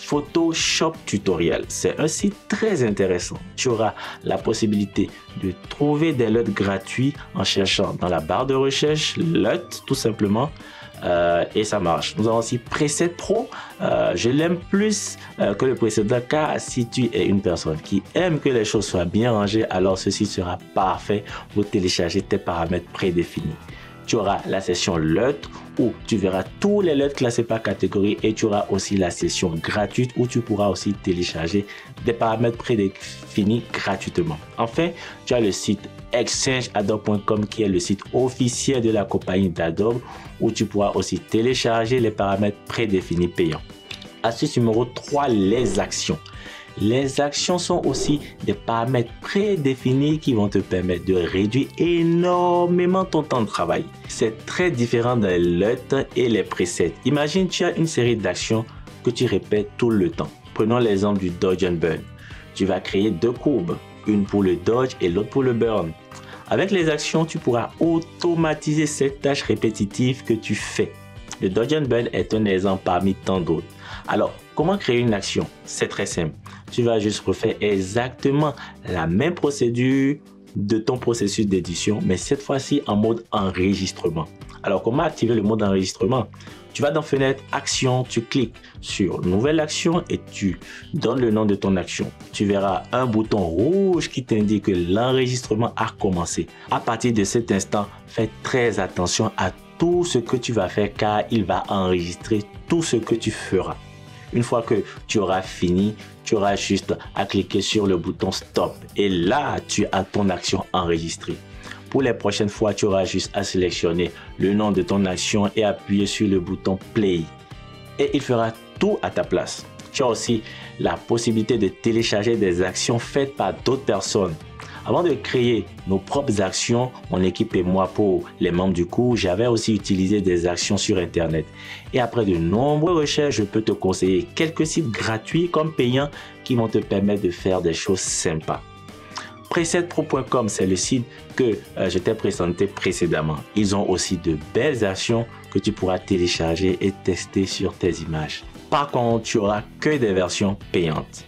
Photoshop Tutorial. C'est un site très intéressant. Tu auras la possibilité de trouver des L U T gratuits en cherchant dans la barre de recherche L U T tout simplement. Euh, et ça marche. Nous avons aussi Preset Pro. Euh, je l'aime plus euh, que le précédent car si tu es une personne qui aime que les choses soient bien rangées, alors ceci sera parfait pour télécharger tes paramètres prédéfinis. Tu auras la session L U T où tu verras tous les L U T classés par catégorie et tu auras aussi la session gratuite où tu pourras aussi télécharger des paramètres prédéfinis gratuitement. Enfin, tu as le site exchange adobe point com qui est le site officiel de la compagnie d'Adobe où tu pourras aussi télécharger les paramètres prédéfinis payants. Astuce numéro trois, les actions. Les actions sont aussi des paramètres prédéfinis qui vont te permettre de réduire énormément ton temps de travail. C'est très différent des L U T et les presets. Imagine tu as une série d'actions que tu répètes tout le temps. Prenons l'exemple du Dodge and Burn. Tu vas créer deux courbes, une pour le Dodge et l'autre pour le Burn. Avec les actions, tu pourras automatiser ces tâches répétitives que tu fais. Le Dodge and Burn est un exemple parmi tant d'autres. Alors, comment créer une action? C'est très simple. Tu vas juste refaire exactement la même procédure de ton processus d'édition, mais cette fois-ci en mode enregistrement. Alors, comment activer le mode enregistrement? Tu vas dans Fenêtre, Action, tu cliques sur Nouvelle action et tu donnes le nom de ton action. Tu verras un bouton rouge qui t'indique que l'enregistrement a commencé. À partir de cet instant, fais très attention à tout ce que tu vas faire car il va enregistrer tout ce que tu feras. Une fois que tu auras fini, tu auras juste à cliquer sur le bouton Stop et là, tu as ton action enregistrée. Pour les prochaines fois, tu auras juste à sélectionner le nom de ton action et appuyer sur le bouton Play. Et il fera tout à ta place. Tu as aussi la possibilité de télécharger des actions faites par d'autres personnes. Avant de créer nos propres actions, mon équipe et moi pour les membres du cours, j'avais aussi utilisé des actions sur Internet. Et après de nombreuses recherches, je peux te conseiller quelques sites gratuits comme payants qui vont te permettre de faire des choses sympas. Preset Pro point com, c'est le site que euh, je t'ai présenté précédemment. Ils ont aussi de belles actions que tu pourras télécharger et tester sur tes images. Par contre, tu n'auras que des versions payantes.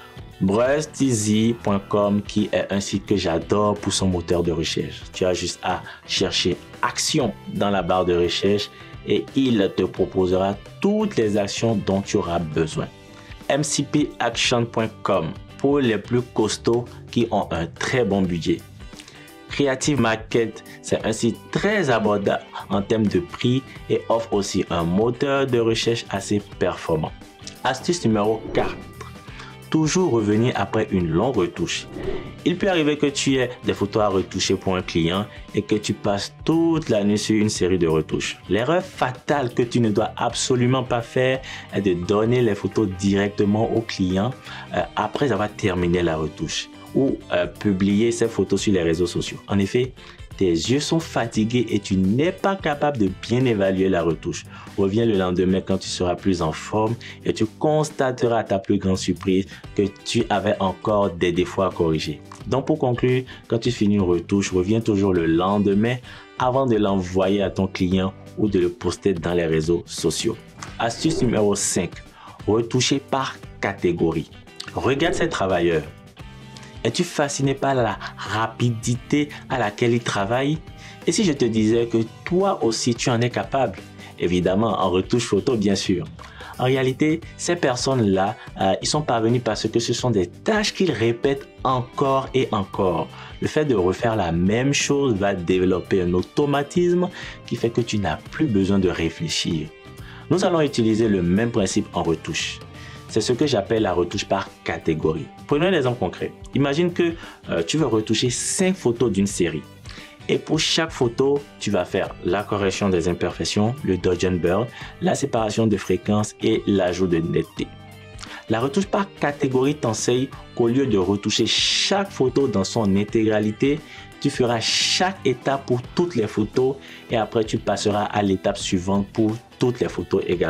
Brushteasy point com qui est un site que j'adore pour son moteur de recherche. Tu as juste à chercher action dans la barre de recherche et il te proposera toutes les actions dont tu auras besoin. M C P action point com pour les plus costauds qui ont un très bon budget. Creative Market, c'est un site très abordable en termes de prix et offre aussi un moteur de recherche assez performant. Astuce numéro quatre. Toujours revenir après une longue retouche. Il peut arriver que tu aies des photos à retoucher pour un client et que tu passes toute la nuit sur une série de retouches. L'erreur fatale que tu ne dois absolument pas faire est de donner les photos directement au client euh, après avoir terminé la retouche ou euh, publier ces photos sur les réseaux sociaux. En effet, tes yeux sont fatigués et tu n'es pas capable de bien évaluer la retouche. Reviens le lendemain quand tu seras plus en forme et tu constateras à ta plus grande surprise que tu avais encore des défauts à corriger. Donc pour conclure, quand tu finis une retouche, reviens toujours le lendemain avant de l'envoyer à ton client ou de le poster dans les réseaux sociaux. Astuce numéro cinq. Retoucher par catégorie. Regarde ces travailleurs. Es-tu fasciné par la rapidité à laquelle ils travaillent? Et si je te disais que toi aussi tu en es capable? Évidemment, en retouche photo, bien sûr. En réalité, ces personnes-là, euh, ils sont parvenus parce que ce sont des tâches qu'ils répètent encore et encore. Le fait de refaire la même chose va développer un automatisme qui fait que tu n'as plus besoin de réfléchir. Nous allons utiliser le même principe en retouche. C'est ce que j'appelle la retouche par catégorie. Prenons un exemple concret. Imagine que euh, tu veux retoucher cinq photos d'une série. Et pour chaque photo, tu vas faire la correction des imperfections, le dodge and burn, la séparation de fréquences et l'ajout de netteté. La retouche par catégorie t'enseigne qu'au lieu de retoucher chaque photo dans son intégralité, tu feras chaque étape pour toutes les photos et après tu passeras à l'étape suivante pour toutes les photos également.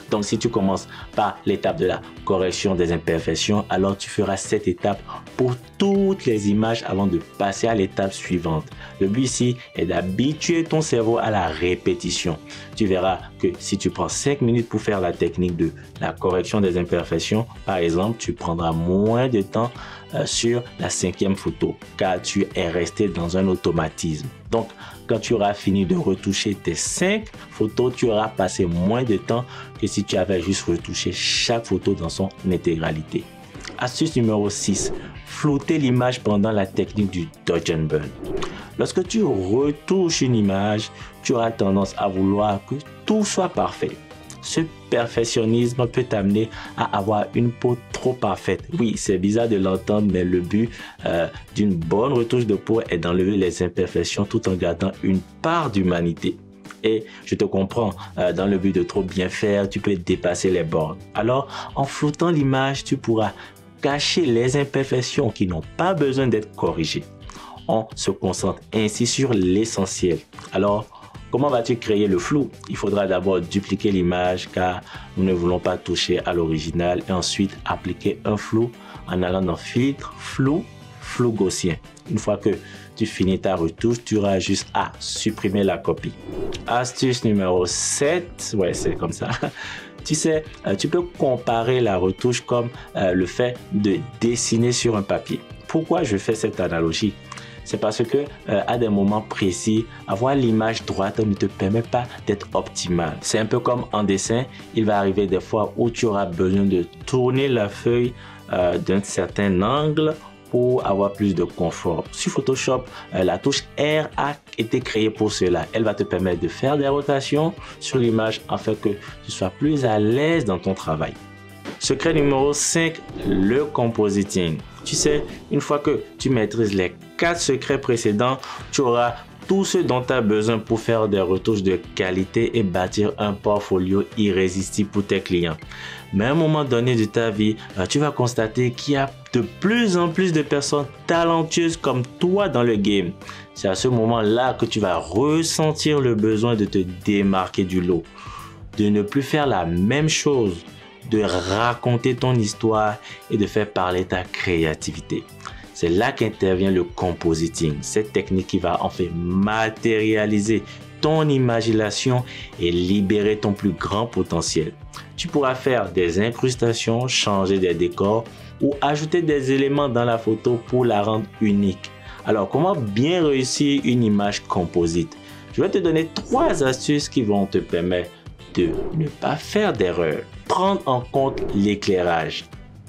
Donc, si tu commences par l'étape de la correction des imperfections, alors tu feras cette étape pour toutes les images avant de passer à l'étape suivante. Le but ici est d'habituer ton cerveau à la répétition. Tu verras que si tu prends cinq minutes pour faire la technique de la correction des imperfections, par exemple, tu prendras moins de temps euh, sur la cinquième photo car tu es resté dans un automatisme. Donc, quand tu auras fini de retoucher tes cinq photos, tu auras passé moins de temps que si tu avais juste retouché chaque photo dans son intégralité. Astuce numéro six. Flouter l'image pendant la technique du Dodge and Burn. Lorsque tu retouches une image, tu auras tendance à vouloir que tout soit parfait. Ce perfectionnisme peut t'amener à avoir une peau trop parfaite. Oui, c'est bizarre de l'entendre, mais le but euh, d'une bonne retouche de peau est d'enlever les imperfections tout en gardant une part d'humanité. Et je te comprends, euh, dans le but de trop bien faire, tu peux dépasser les bornes. Alors, en floutant l'image, tu pourras cacher les imperfections qui n'ont pas besoin d'être corrigées. On se concentre ainsi sur l'essentiel. Alors, comment vas-tu créer le flou? Il faudra d'abord dupliquer l'image car nous ne voulons pas toucher à l'original et ensuite appliquer un flou en allant dans filtre, flou, flou gaussien. Une fois que tu finis ta retouche, tu auras juste à supprimer la copie. Astuce numéro sept, ouais, c'est comme ça. Tu sais, tu peux comparer la retouche comme euh, le fait de dessiner sur un papier. Pourquoi je fais cette analogie? C'est parce que euh, à des moments précis, avoir l'image droite ne te permet pas d'être optimal. C'est un peu comme en dessin, il va arriver des fois où tu auras besoin de tourner la feuille euh, d'un certain angle pour avoir plus de confort. Sur Photoshop, euh, la touche R a été créée pour cela. Elle va te permettre de faire des rotations sur l'image afin que tu sois plus à l'aise dans ton travail. Secret numéro cinq, le compositing. Tu sais, une fois que tu maîtrises les quatre secrets précédents, tu auras tout ce dont tu as besoin pour faire des retouches de qualité et bâtir un portfolio irrésistible pour tes clients. Mais à un moment donné de ta vie, tu vas constater qu'il y a de plus en plus de personnes talentueuses comme toi dans le game. C'est à ce moment-là que tu vas ressentir le besoin de te démarquer du lot, de ne plus faire la même chose, de raconter ton histoire et de faire parler ta créativité. C'est là qu'intervient le compositing, cette technique qui va en fait matérialiser ton imagination et libérer ton plus grand potentiel. Tu pourras faire des incrustations, changer des décors ou ajouter des éléments dans la photo pour la rendre unique. Alors, comment bien réussir une image composite? Je vais te donner trois astuces qui vont te permettre de ne pas faire d'erreur. Prendre en compte l'éclairage.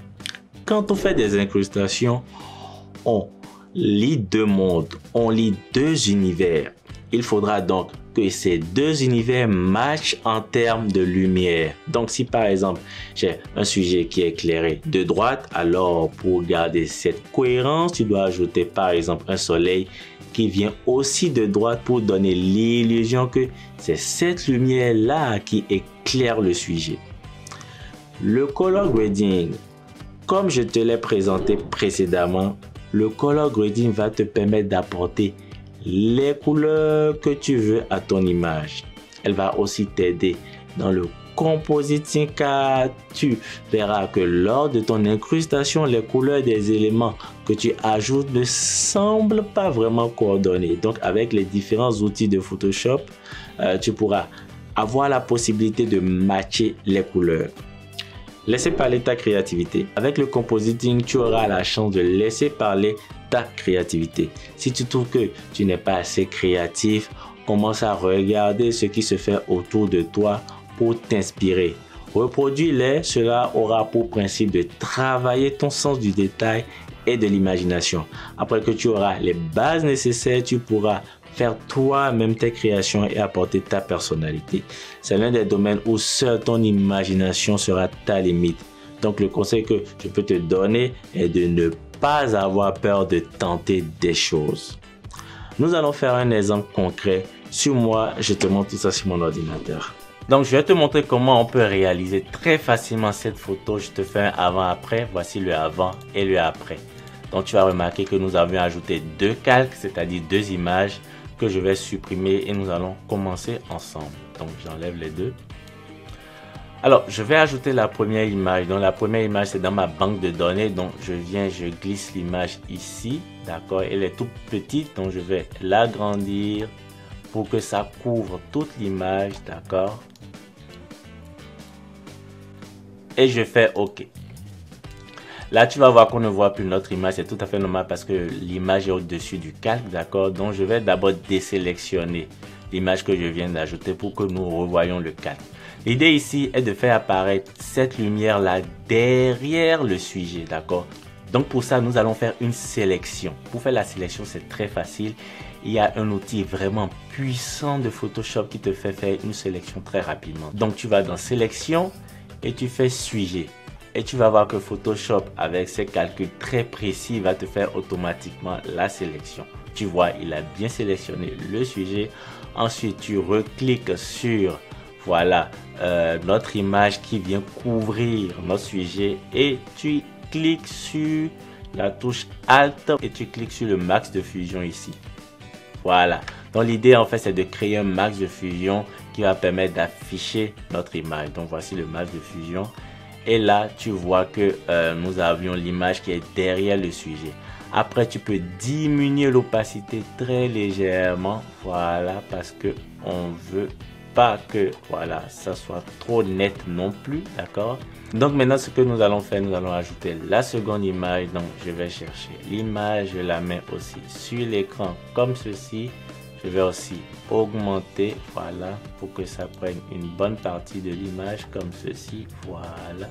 Quand on fait des incrustations, on lit deux mondes, on lit deux univers. Il faudra donc que ces deux univers matchent en termes de lumière. Donc si par exemple j'ai un sujet qui est éclairé de droite, alors pour garder cette cohérence, tu dois ajouter par exemple un soleil qui vient aussi de droite pour donner l'illusion que c'est cette lumière-là qui éclaire le sujet. Le color grading, comme je te l'ai présenté précédemment, le color grading va te permettre d'apporter les couleurs que tu veux à ton image. Elle va aussi t'aider dans le compositing car tu verras que lors de ton incrustation, les couleurs des éléments que tu ajoutes ne semblent pas vraiment coordonnées. Donc avec les différents outils de Photoshop, euh, tu pourras avoir la possibilité de matcher les couleurs. Laissez parler ta créativité. Avec le compositing, tu auras la chance de laisser parler ta créativité. Si tu trouves que tu n'es pas assez créatif, commence à regarder ce qui se fait autour de toi pour t'inspirer. Reproduis-les, cela aura pour principe de travailler ton sens du détail et de l'imagination. Après que tu auras les bases nécessaires, tu pourras faire toi-même tes créations et apporter ta personnalité. C'est l'un des domaines où seule ton imagination sera ta limite. Donc le conseil que je peux te donner est de ne pas avoir peur de tenter des choses. Nous allons faire un exemple concret. Sur moi, je te montre tout ça sur mon ordinateur. Donc je vais te montrer comment on peut réaliser très facilement cette photo. Je te fais un avant-après. Voici le avant et le après. Donc tu vas remarquer que nous avons ajouté deux calques, c'est-à-dire deux images que je vais supprimer et nous allons commencer ensemble. Donc j'enlève les deux. Alors, je vais ajouter la première image. Donc, la première image, c'est dans ma banque de données. Donc, je viens, je glisse l'image ici. D'accord? Elle est toute petite. Donc, je vais l'agrandir pour que ça couvre toute l'image. D'accord? Et je fais OK. Là, tu vas voir qu'on ne voit plus notre image. C'est tout à fait normal parce que l'image est au-dessus du calque. D'accord? Donc, je vais d'abord désélectionner l'image que je viens d'ajouter pour que nous revoyions le calque. L'idée ici est de faire apparaître cette lumière-là derrière le sujet, d'accord? Donc pour ça, nous allons faire une sélection. Pour faire la sélection, c'est très facile. Il y a un outil vraiment puissant de Photoshop qui te fait faire une sélection très rapidement. Donc tu vas dans sélection et tu fais sujet. Et tu vas voir que Photoshop, avec ses calculs très précis, va te faire automatiquement la sélection. Tu vois, il a bien sélectionné le sujet. Ensuite, tu recliques sur... Voilà, euh, notre image qui vient couvrir notre sujet et tu cliques sur la touche Alt et tu cliques sur le max de fusion ici. Voilà, donc l'idée en fait c'est de créer un max de fusion qui va permettre d'afficher notre image. Donc voici le max de fusion et là tu vois que euh, nous avions l'image qui est derrière le sujet. Après tu peux diminuer l'opacité très légèrement, voilà, parce que on veut pas que voilà ça soit trop net non plus, d'accord? Donc maintenant ce que nous allons faire, nous allons ajouter la seconde image. Donc je vais chercher l'image, je la mets aussi sur l'écran comme ceci. Je vais aussi augmenter, voilà, pour que ça prenne une bonne partie de l'image comme ceci, voilà.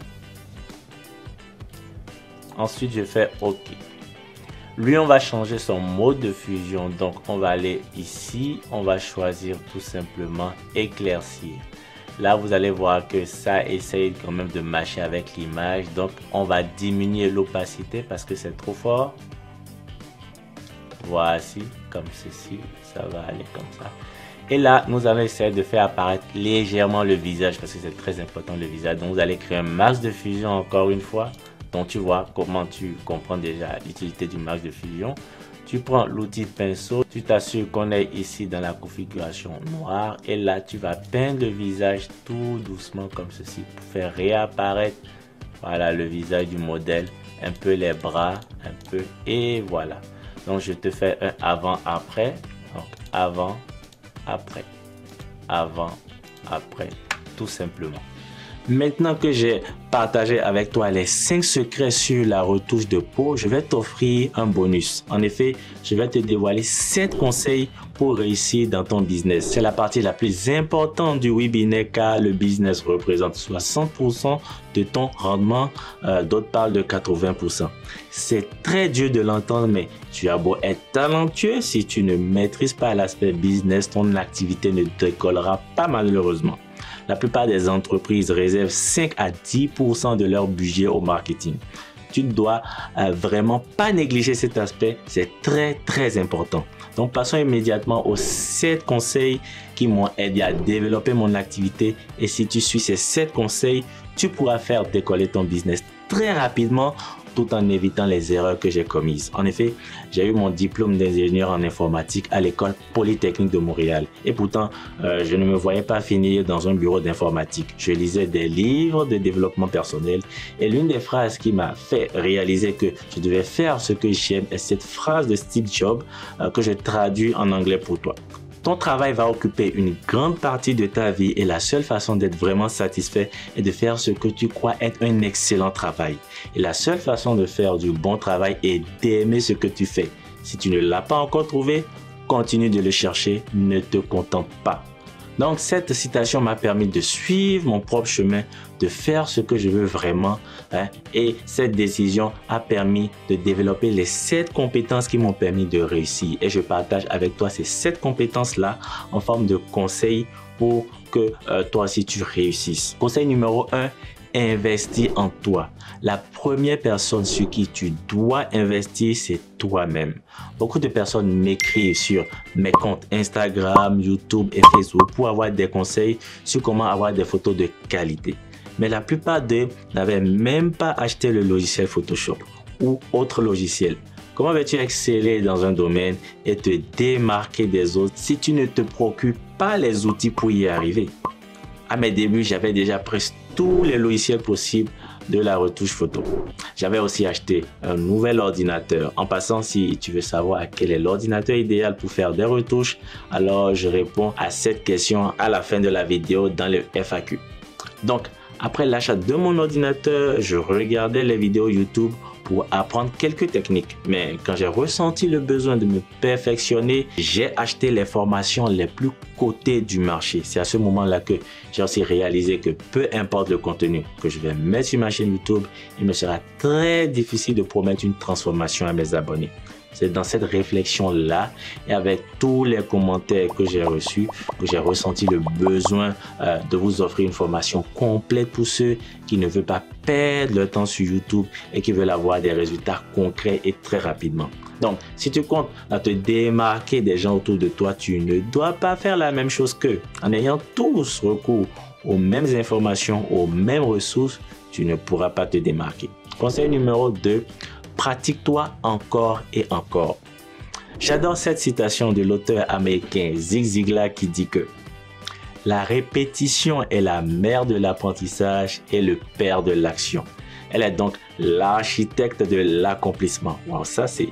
Ensuite je fais OK. Lui, on va changer son mode de fusion. Donc, on va aller ici. On va choisir tout simplement éclaircir. Là, vous allez voir que ça essaye quand même de matcher avec l'image. Donc, on va diminuer l'opacité parce que c'est trop fort. Voici, comme ceci. Ça va aller comme ça. Et là, nous allons essayer de faire apparaître légèrement le visage parce que c'est très important le visage. Donc, vous allez créer un max de fusion encore une fois. Donc tu vois comment tu comprends déjà l'utilité du max de fusion. Tu prends l'outil pinceau, tu t'assures qu'on est ici dans la configuration noire et là tu vas peindre le visage tout doucement comme ceci pour faire réapparaître voilà le visage du modèle, un peu les bras, un peu et voilà. Donc je te fais un avant après, donc avant, après, avant, après, tout simplement. Maintenant que j'ai partagé avec toi les cinq secrets sur la retouche de peau, je vais t'offrir un bonus. En effet, je vais te dévoiler sept conseils pour réussir dans ton business. C'est la partie la plus importante du webinaire car le business représente soixante pour cent de ton rendement. Euh, D'autres parlent de quatre-vingts pour cent. C'est très dur de l'entendre, mais tu as beau être talentueux, si tu ne maîtrises pas l'aspect business, ton activité ne décollera pas malheureusement. La plupart des entreprises réservent cinq à dix pour cent de leur budget au marketing. Tu ne dois euh, vraiment pas négliger cet aspect, c'est très très important. Donc passons immédiatement aux sept conseils qui m'ont aidé à développer mon activité. Et si tu suis ces sept conseils, tu pourras faire décoller ton business très rapidement tout en évitant les erreurs que j'ai commises. En effet, j'ai eu mon diplôme d'ingénieur en informatique à l'école Polytechnique de Montréal. Et pourtant, euh, je ne me voyais pas finir dans un bureau d'informatique. Je lisais des livres de développement personnel et l'une des phrases qui m'a fait réaliser que je devais faire ce que j'aime est cette phrase de Steve Jobs euh, que je traduis en anglais pour toi. Ton travail va occuper une grande partie de ta vie et la seule façon d'être vraiment satisfait est de faire ce que tu crois être un excellent travail. Et la seule façon de faire du bon travail est d'aimer ce que tu fais. Si tu ne l'as pas encore trouvé, continue de le chercher, ne te contente pas. Donc cette citation m'a permis de suivre mon propre chemin, de faire ce que je veux vraiment hein, et cette décision a permis de développer les sept compétences qui m'ont permis de réussir et je partage avec toi ces sept compétences-là en forme de conseils pour que euh, toi aussi tu réussisses. Conseil numéro un, investis en toi. La première personne sur qui tu dois investir, c'est toi-même. Beaucoup de personnes m'écrivent sur mes comptes Instagram, YouTube et Facebook pour avoir des conseils sur comment avoir des photos de qualité. Mais la plupart d'eux n'avaient même pas acheté le logiciel Photoshop ou autre logiciel. Comment veux-tu exceller dans un domaine et te démarquer des autres si tu ne te procures pas les outils pour y arriver? À mes débuts, j'avais déjà presque tous les logiciels possibles de la retouche photo. J'avais aussi acheté un nouvel ordinateur. En passant, si tu veux savoir quel est l'ordinateur idéal pour faire des retouches, alors je réponds à cette question à la fin de la vidéo dans le F A Q. Donc, après l'achat de mon ordinateur, je regardais les vidéos YouTube pour apprendre quelques techniques. Mais quand j'ai ressenti le besoin de me perfectionner, j'ai acheté les formations les plus cotées du marché. C'est à ce moment-là que j'ai aussi réalisé que peu importe le contenu que je vais mettre sur ma chaîne YouTube, il me sera très difficile de promettre une transformation à mes abonnés. C'est dans cette réflexion-là et avec tous les commentaires que j'ai reçus que j'ai ressenti le besoin euh, de vous offrir une formation complète pour ceux qui ne veulent pas perdre leur temps sur YouTube et qui veulent avoir des résultats concrets et très rapidement. Donc, si tu comptes à te démarquer des gens autour de toi, tu ne dois pas faire la même chose qu'eux. En ayant tous recours aux mêmes informations, aux mêmes ressources, tu ne pourras pas te démarquer. Conseil numéro deux. Pratique-toi encore et encore. J'adore cette citation de l'auteur américain Zig Ziglar qui dit que la répétition est la mère de l'apprentissage et le père de l'action. Elle est donc l'architecte de l'accomplissement. Wow, ça c'est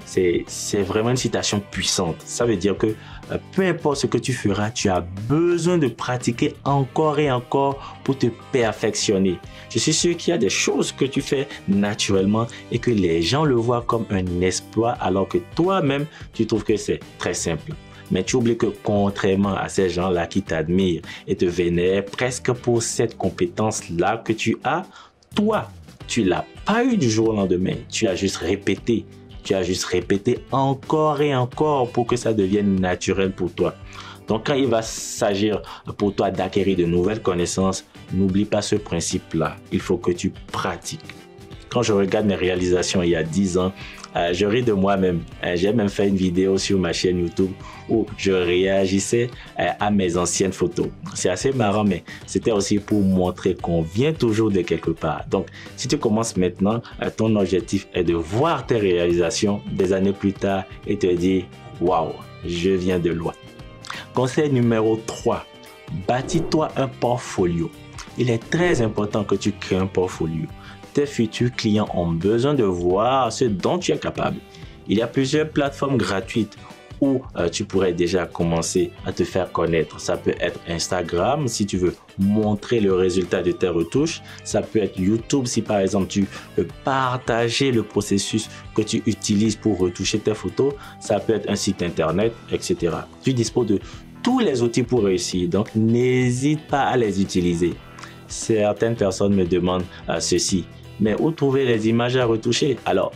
c'est vraiment une citation puissante. Ça veut dire que euh, peu importe ce que tu feras, tu as besoin de pratiquer encore et encore pour te perfectionner. Je suis sûr qu'il y a des choses que tu fais naturellement et que les gens le voient comme un exploit alors que toi-même, tu trouves que c'est très simple. Mais tu oublies que contrairement à ces gens-là qui t'admirent et te vénèrent presque pour cette compétence-là que tu as, toi, tu l'as pas eu du jour au lendemain. Tu as juste répété. Tu as juste répété encore et encore pour que ça devienne naturel pour toi. Donc, quand il va s'agir pour toi d'acquérir de nouvelles connaissances, n'oublie pas ce principe-là. Il faut que tu pratiques. Quand je regarde mes réalisations il y a dix ans, euh, je ris de moi-même. Euh, j'ai même fait une vidéo sur ma chaîne YouTube où je réagissais euh, à mes anciennes photos. C'est assez marrant, mais c'était aussi pour montrer qu'on vient toujours de quelque part. Donc, si tu commences maintenant, euh, ton objectif est de voir tes réalisations des années plus tard et te dire « Waouh, je viens de loin ». Conseil numéro trois. Bâtis-toi un portfolio. Il est très important que tu crées un portfolio. Tes futurs clients ont besoin de voir ce dont tu es capable. Il y a plusieurs plateformes gratuites où euh, tu pourrais déjà commencer à te faire connaître. Ça peut être Instagram si tu veux montrer le résultat de tes retouches. Ça peut être YouTube si par exemple tu veux partager le processus que tu utilises pour retoucher tes photos. Ça peut être un site internet, et cetera. Tu disposes de tous les outils pour réussir, donc n'hésite pas à les utiliser. Certaines personnes me demandent euh, ceci. Mais où trouver les images à retoucher? Alors,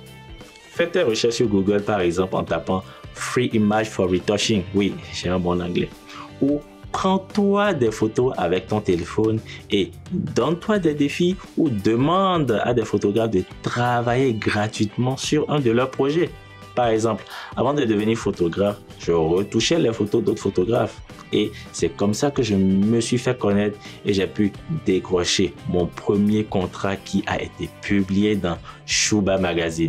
fais tes recherches sur Google par exemple en tapant Free Image for Retouching. Oui, j'ai un bon anglais. Ou prends-toi des photos avec ton téléphone et donne-toi des défis ou demande à des photographes de travailler gratuitement sur un de leurs projets. Par exemple, avant de devenir photographe, je retouchais les photos d'autres photographes. Et c'est comme ça que je me suis fait connaître et j'ai pu décrocher mon premier contrat qui a été publié dans Shuba Magazine.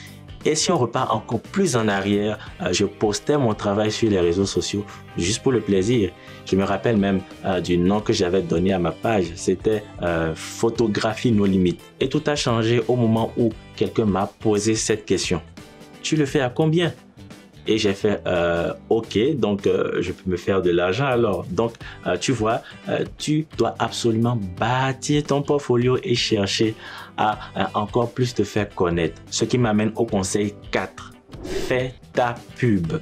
Et si on repart encore plus en arrière, euh, je postais mon travail sur les réseaux sociaux juste pour le plaisir. Je me rappelle même euh, du nom que j'avais donné à ma page. C'était euh, Photographie No Limites. Et tout a changé au moment où quelqu'un m'a posé cette question. Tu le fais à combien? Et j'ai fait euh, ok, donc euh, je peux me faire de l'argent alors. Donc euh, tu vois, euh, tu dois absolument bâtir ton portfolio et chercher à, à encore plus te faire connaître. Ce qui m'amène au conseil quatre. Fais ta pub.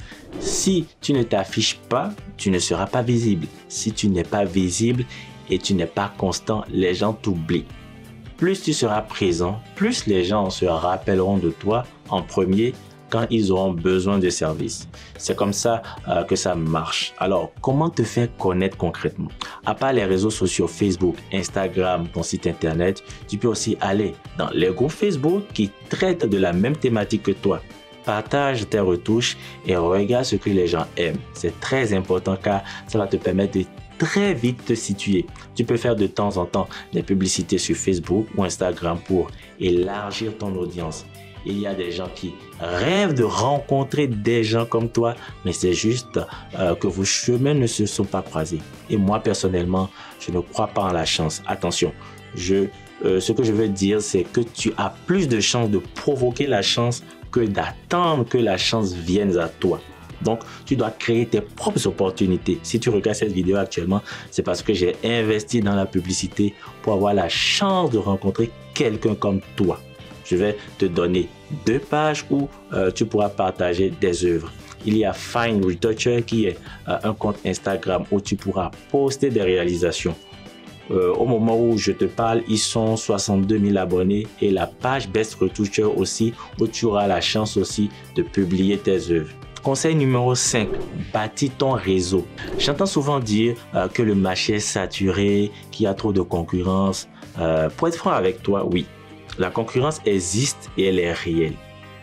Si tu ne t'affiches pas, tu ne seras pas visible. Si tu n'es pas visible et tu n'es pas constant, les gens t'oublient. Plus tu seras présent, plus les gens se rappelleront de toi en premier quand ils auront besoin de services. C'est comme ça euh, que ça marche. Alors, comment te faire connaître concrètement? À part les réseaux sociaux Facebook, Instagram, ton site internet, tu peux aussi aller dans les groupes Facebook qui traitent de la même thématique que toi. Partage tes retouches et regarde ce que les gens aiment. C'est très important car ça va te permettre de très vite te situer. Tu peux faire de temps en temps des publicités sur Facebook ou Instagram pour élargir ton audience. il y a des gens qui rêvent de rencontrer des gens comme toi, mais c'est juste euh, que vos chemins ne se sont pas croisés. Et moi, personnellement, je ne crois pas en la chance. Attention, je, euh, ce que je veux dire, c'est que tu as plus de chances de provoquer la chance que d'attendre que la chance vienne à toi. Donc, tu dois créer tes propres opportunités. Si tu regardes cette vidéo actuellement, c'est parce que j'ai investi dans la publicité pour avoir la chance de rencontrer quelqu'un comme toi. Je vais te donner deux pages où euh, tu pourras partager des œuvres. Il y a Find Retoucher qui est euh, un compte Instagram où tu pourras poster des réalisations. Euh, au moment où je te parle, ils sont soixante-deux mille abonnés et la page Best Retoucher aussi où tu auras la chance aussi de publier tes œuvres. Conseil numéro cinq, bâtis ton réseau. J'entends souvent dire euh, que le marché est saturé, qu'il y a trop de concurrence. Euh, pour être franc avec toi, oui, la concurrence existe et elle est réelle.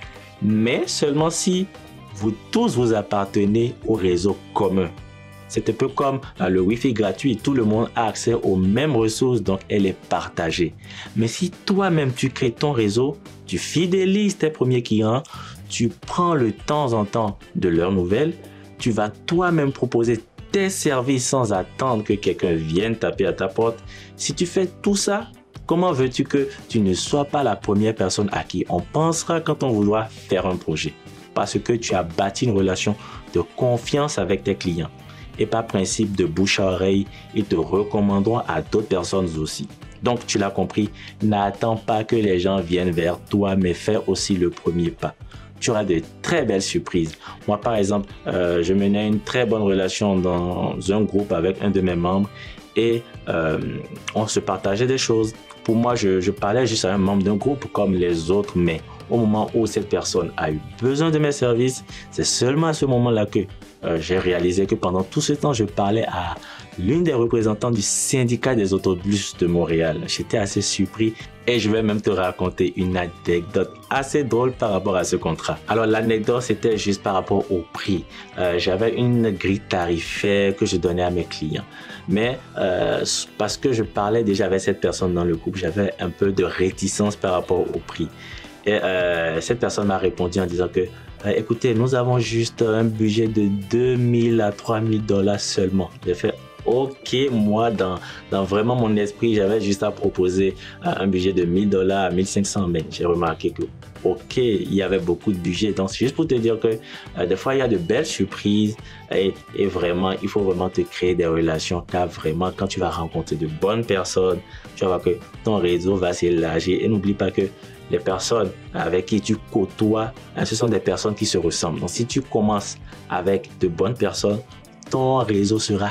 Mais seulement si vous tous vous appartenez au réseau commun. C'est un peu comme euh, le Wi-Fi gratuit. Tout le monde a accès aux mêmes ressources, donc elle est partagée. Mais si toi-même tu crées ton réseau, tu fidélises tes premiers clients, tu prends le temps en temps de leurs nouvelles, tu vas toi-même proposer tes services sans attendre que quelqu'un vienne taper à ta porte. Si tu fais tout ça, comment veux-tu que tu ne sois pas la première personne à qui on pensera quand on voudra faire un projet? Parce que tu as bâti une relation de confiance avec tes clients. Et par principe de bouche à oreille, ils te recommanderont à d'autres personnes aussi. Donc, tu l'as compris, n'attends pas que les gens viennent vers toi, mais fais aussi le premier pas. Tu auras de très belles surprises. Moi, par exemple, euh, je menais une très bonne relation dans un groupe avec un de mes membres et euh, on se partageait des choses. Pour moi, je, je parlais juste à un membre d'un groupe comme les autres, mais au moment où cette personne a eu besoin de mes services, c'est seulement à ce moment-là que euh, j'ai réalisé que pendant tout ce temps, je parlais à l'une des représentantes du syndicat des autobus de Montréal. J'étais assez surpris et je vais même te raconter une anecdote assez drôle par rapport à ce contrat. Alors l'anecdote, c'était juste par rapport au prix. Euh, j'avais une grille tarifaire que je donnais à mes clients. Mais euh, parce que je parlais déjà avec cette personne dans le groupe, j'avais un peu de réticence par rapport au prix. Et euh, cette personne m'a répondu en disant que euh, écoutez, nous avons juste un budget de deux mille à trois mille dollars seulement. J'ai fait ok, moi dans, dans vraiment mon esprit, j'avais juste à proposer euh, un budget de mille dollars à mille cinq cents, mais j'ai remarqué que ok, il y avait beaucoup de budget. Donc c'est juste pour te dire que euh, des fois il y a de belles surprises et, et vraiment il faut vraiment te créer des relations, car vraiment quand tu vas rencontrer de bonnes personnes, tu vas voir que ton réseau va s'élargir. Et n'oublie pas que les personnes avec qui tu côtoies, ce sont des personnes qui se ressemblent. Donc si tu commences avec de bonnes personnes, ton réseau sera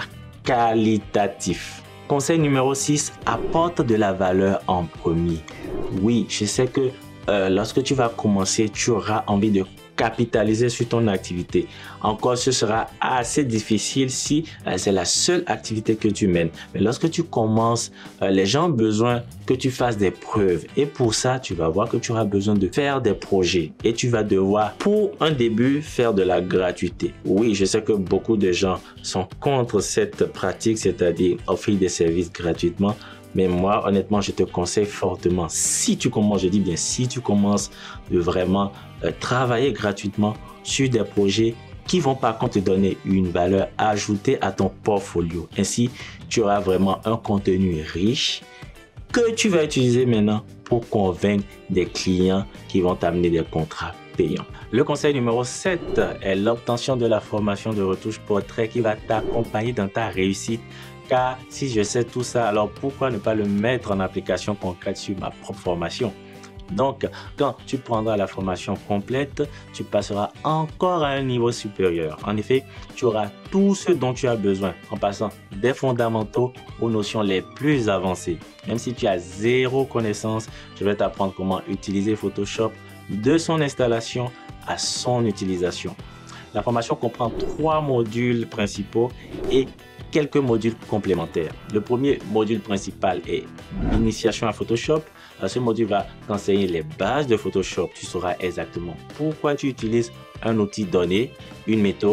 qualitatif. Conseil numéro six, apporte de la valeur en premier. Oui, je sais que euh, lorsque tu vas commencer, tu auras envie de capitaliser sur ton activité. Encore, ce sera assez difficile si euh, c'est la seule activité que tu mènes. Mais lorsque tu commences, euh, les gens ont besoin que tu fasses des preuves. Et pour ça, tu vas voir que tu auras besoin de faire des projets. Et tu vas devoir, pour un début, faire de la gratuité. Oui, je sais que beaucoup de gens sont contre cette pratique, c'est-à-dire offrir des services gratuitement. Mais moi, honnêtement, je te conseille fortement, si tu commences, je dis bien si tu commences de vraiment euh, travailler gratuitement sur des projets qui vont par contre te donner une valeur ajoutée à ton portfolio. Ainsi, tu auras vraiment un contenu riche que tu vas utiliser maintenant pour convaincre des clients qui vont t'amener des contrats payants. Le conseil numéro sept est l'obtention de la formation de retouche portrait qui va t'accompagner dans ta réussite. Car si je sais tout ça, alors pourquoi ne pas le mettre en application concrète sur ma propre formation? Donc, quand tu prendras la formation complète, tu passeras encore à un niveau supérieur. En effet, tu auras tout ce dont tu as besoin en passant des fondamentaux aux notions les plus avancées. Même si tu as zéro connaissance, je vais t'apprendre comment utiliser Photoshop de son installation à son utilisation. La formation comprend trois modules principaux et quelques modules complémentaires. Le premier module principal est Initiation à Photoshop. Ce module va t'enseigner les bases de Photoshop. Tu sauras exactement pourquoi tu utilises un outil donné, une méthode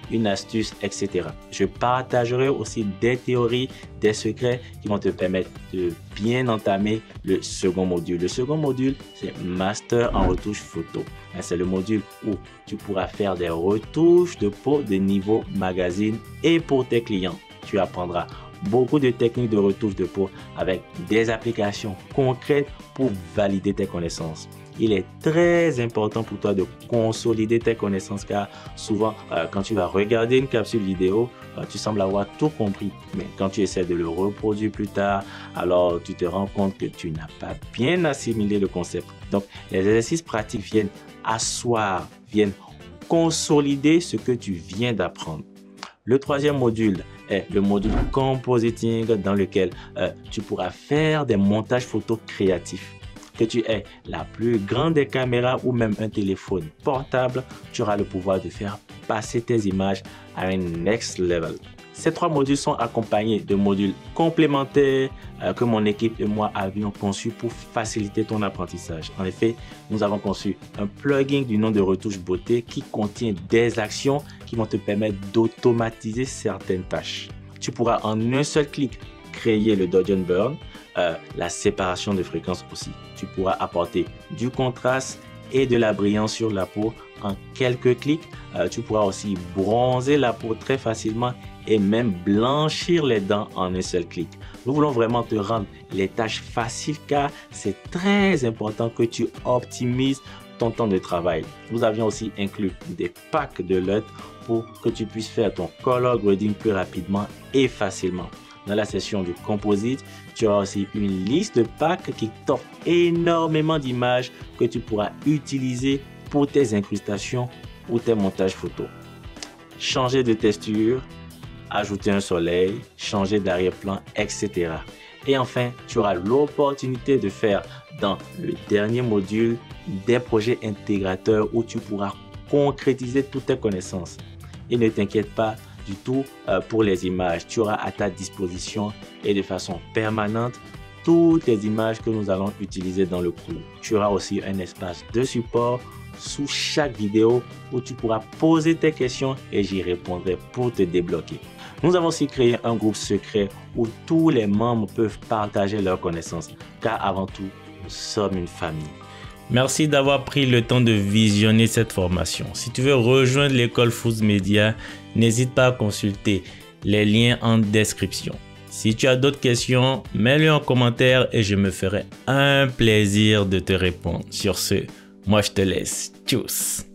une astuce, et cetera. Je partagerai aussi des théories, des secrets qui vont te permettre de bien entamer le second module. Le second module, c'est Master en retouche photo. C'est le module où tu pourras faire des retouches de peau de niveau magazine et pour tes clients. Tu apprendras beaucoup de techniques de retouche de peau avec des applications concrètes pour valider tes connaissances. Il est très important pour toi de consolider tes connaissances car souvent, euh, quand tu vas regarder une capsule vidéo, euh, tu sembles avoir tout compris. Mais quand tu essaies de le reproduire plus tard, alors tu te rends compte que tu n'as pas bien assimilé le concept. Donc, les exercices pratiques viennent asseoir, viennent consolider ce que tu viens d'apprendre. Le troisième module est le module compositing dans lequel euh, tu pourras faire des montages photos créatifs. Que tu aies la plus grande des caméras ou même un téléphone portable, tu auras le pouvoir de faire passer tes images à un next level. Ces trois modules sont accompagnés de modules complémentaires euh, que mon équipe et moi avions conçus pour faciliter ton apprentissage. En effet, nous avons conçu un plugin du nom de Retouche Beauté qui contient des actions qui vont te permettre d'automatiser certaines tâches. Tu pourras en un seul clic créer le Dodge and Burn, euh, la séparation de fréquences aussi. Tu pourras apporter du contraste et de la brillance sur la peau en quelques clics. Euh, tu pourras aussi bronzer la peau très facilement et même blanchir les dents en un seul clic. Nous voulons vraiment te rendre les tâches faciles car c'est très important que tu optimises ton temps de travail. Nous avions aussi inclus des packs de L U T pour que tu puisses faire ton color grading plus rapidement et facilement. Dans la session du composite, tu auras aussi une liste de packs qui t'offre énormément d'images que tu pourras utiliser pour tes incrustations ou tes montages photos. Changer de texture, ajouter un soleil, changer d'arrière-plan, et cetera. Et enfin, tu auras l'opportunité de faire dans le dernier module des projets intégrateurs où tu pourras concrétiser toutes tes connaissances. Et ne t'inquiète pas du tout euh, pour les images. Tu auras à ta disposition et de façon permanente toutes les images que nous allons utiliser dans le cours. Tu auras aussi un espace de support sous chaque vidéo où tu pourras poser tes questions et j'y répondrai pour te débloquer. Nous avons aussi créé un groupe secret où tous les membres peuvent partager leurs connaissances car avant tout, nous sommes une famille. Merci d'avoir pris le temps de visionner cette formation. Si tu veux rejoindre l'école Foods Media, n'hésite pas à consulter les liens en description. Si tu as d'autres questions, mets-les en commentaire et je me ferai un plaisir de te répondre. Sur ce, moi je te laisse. Tchuss!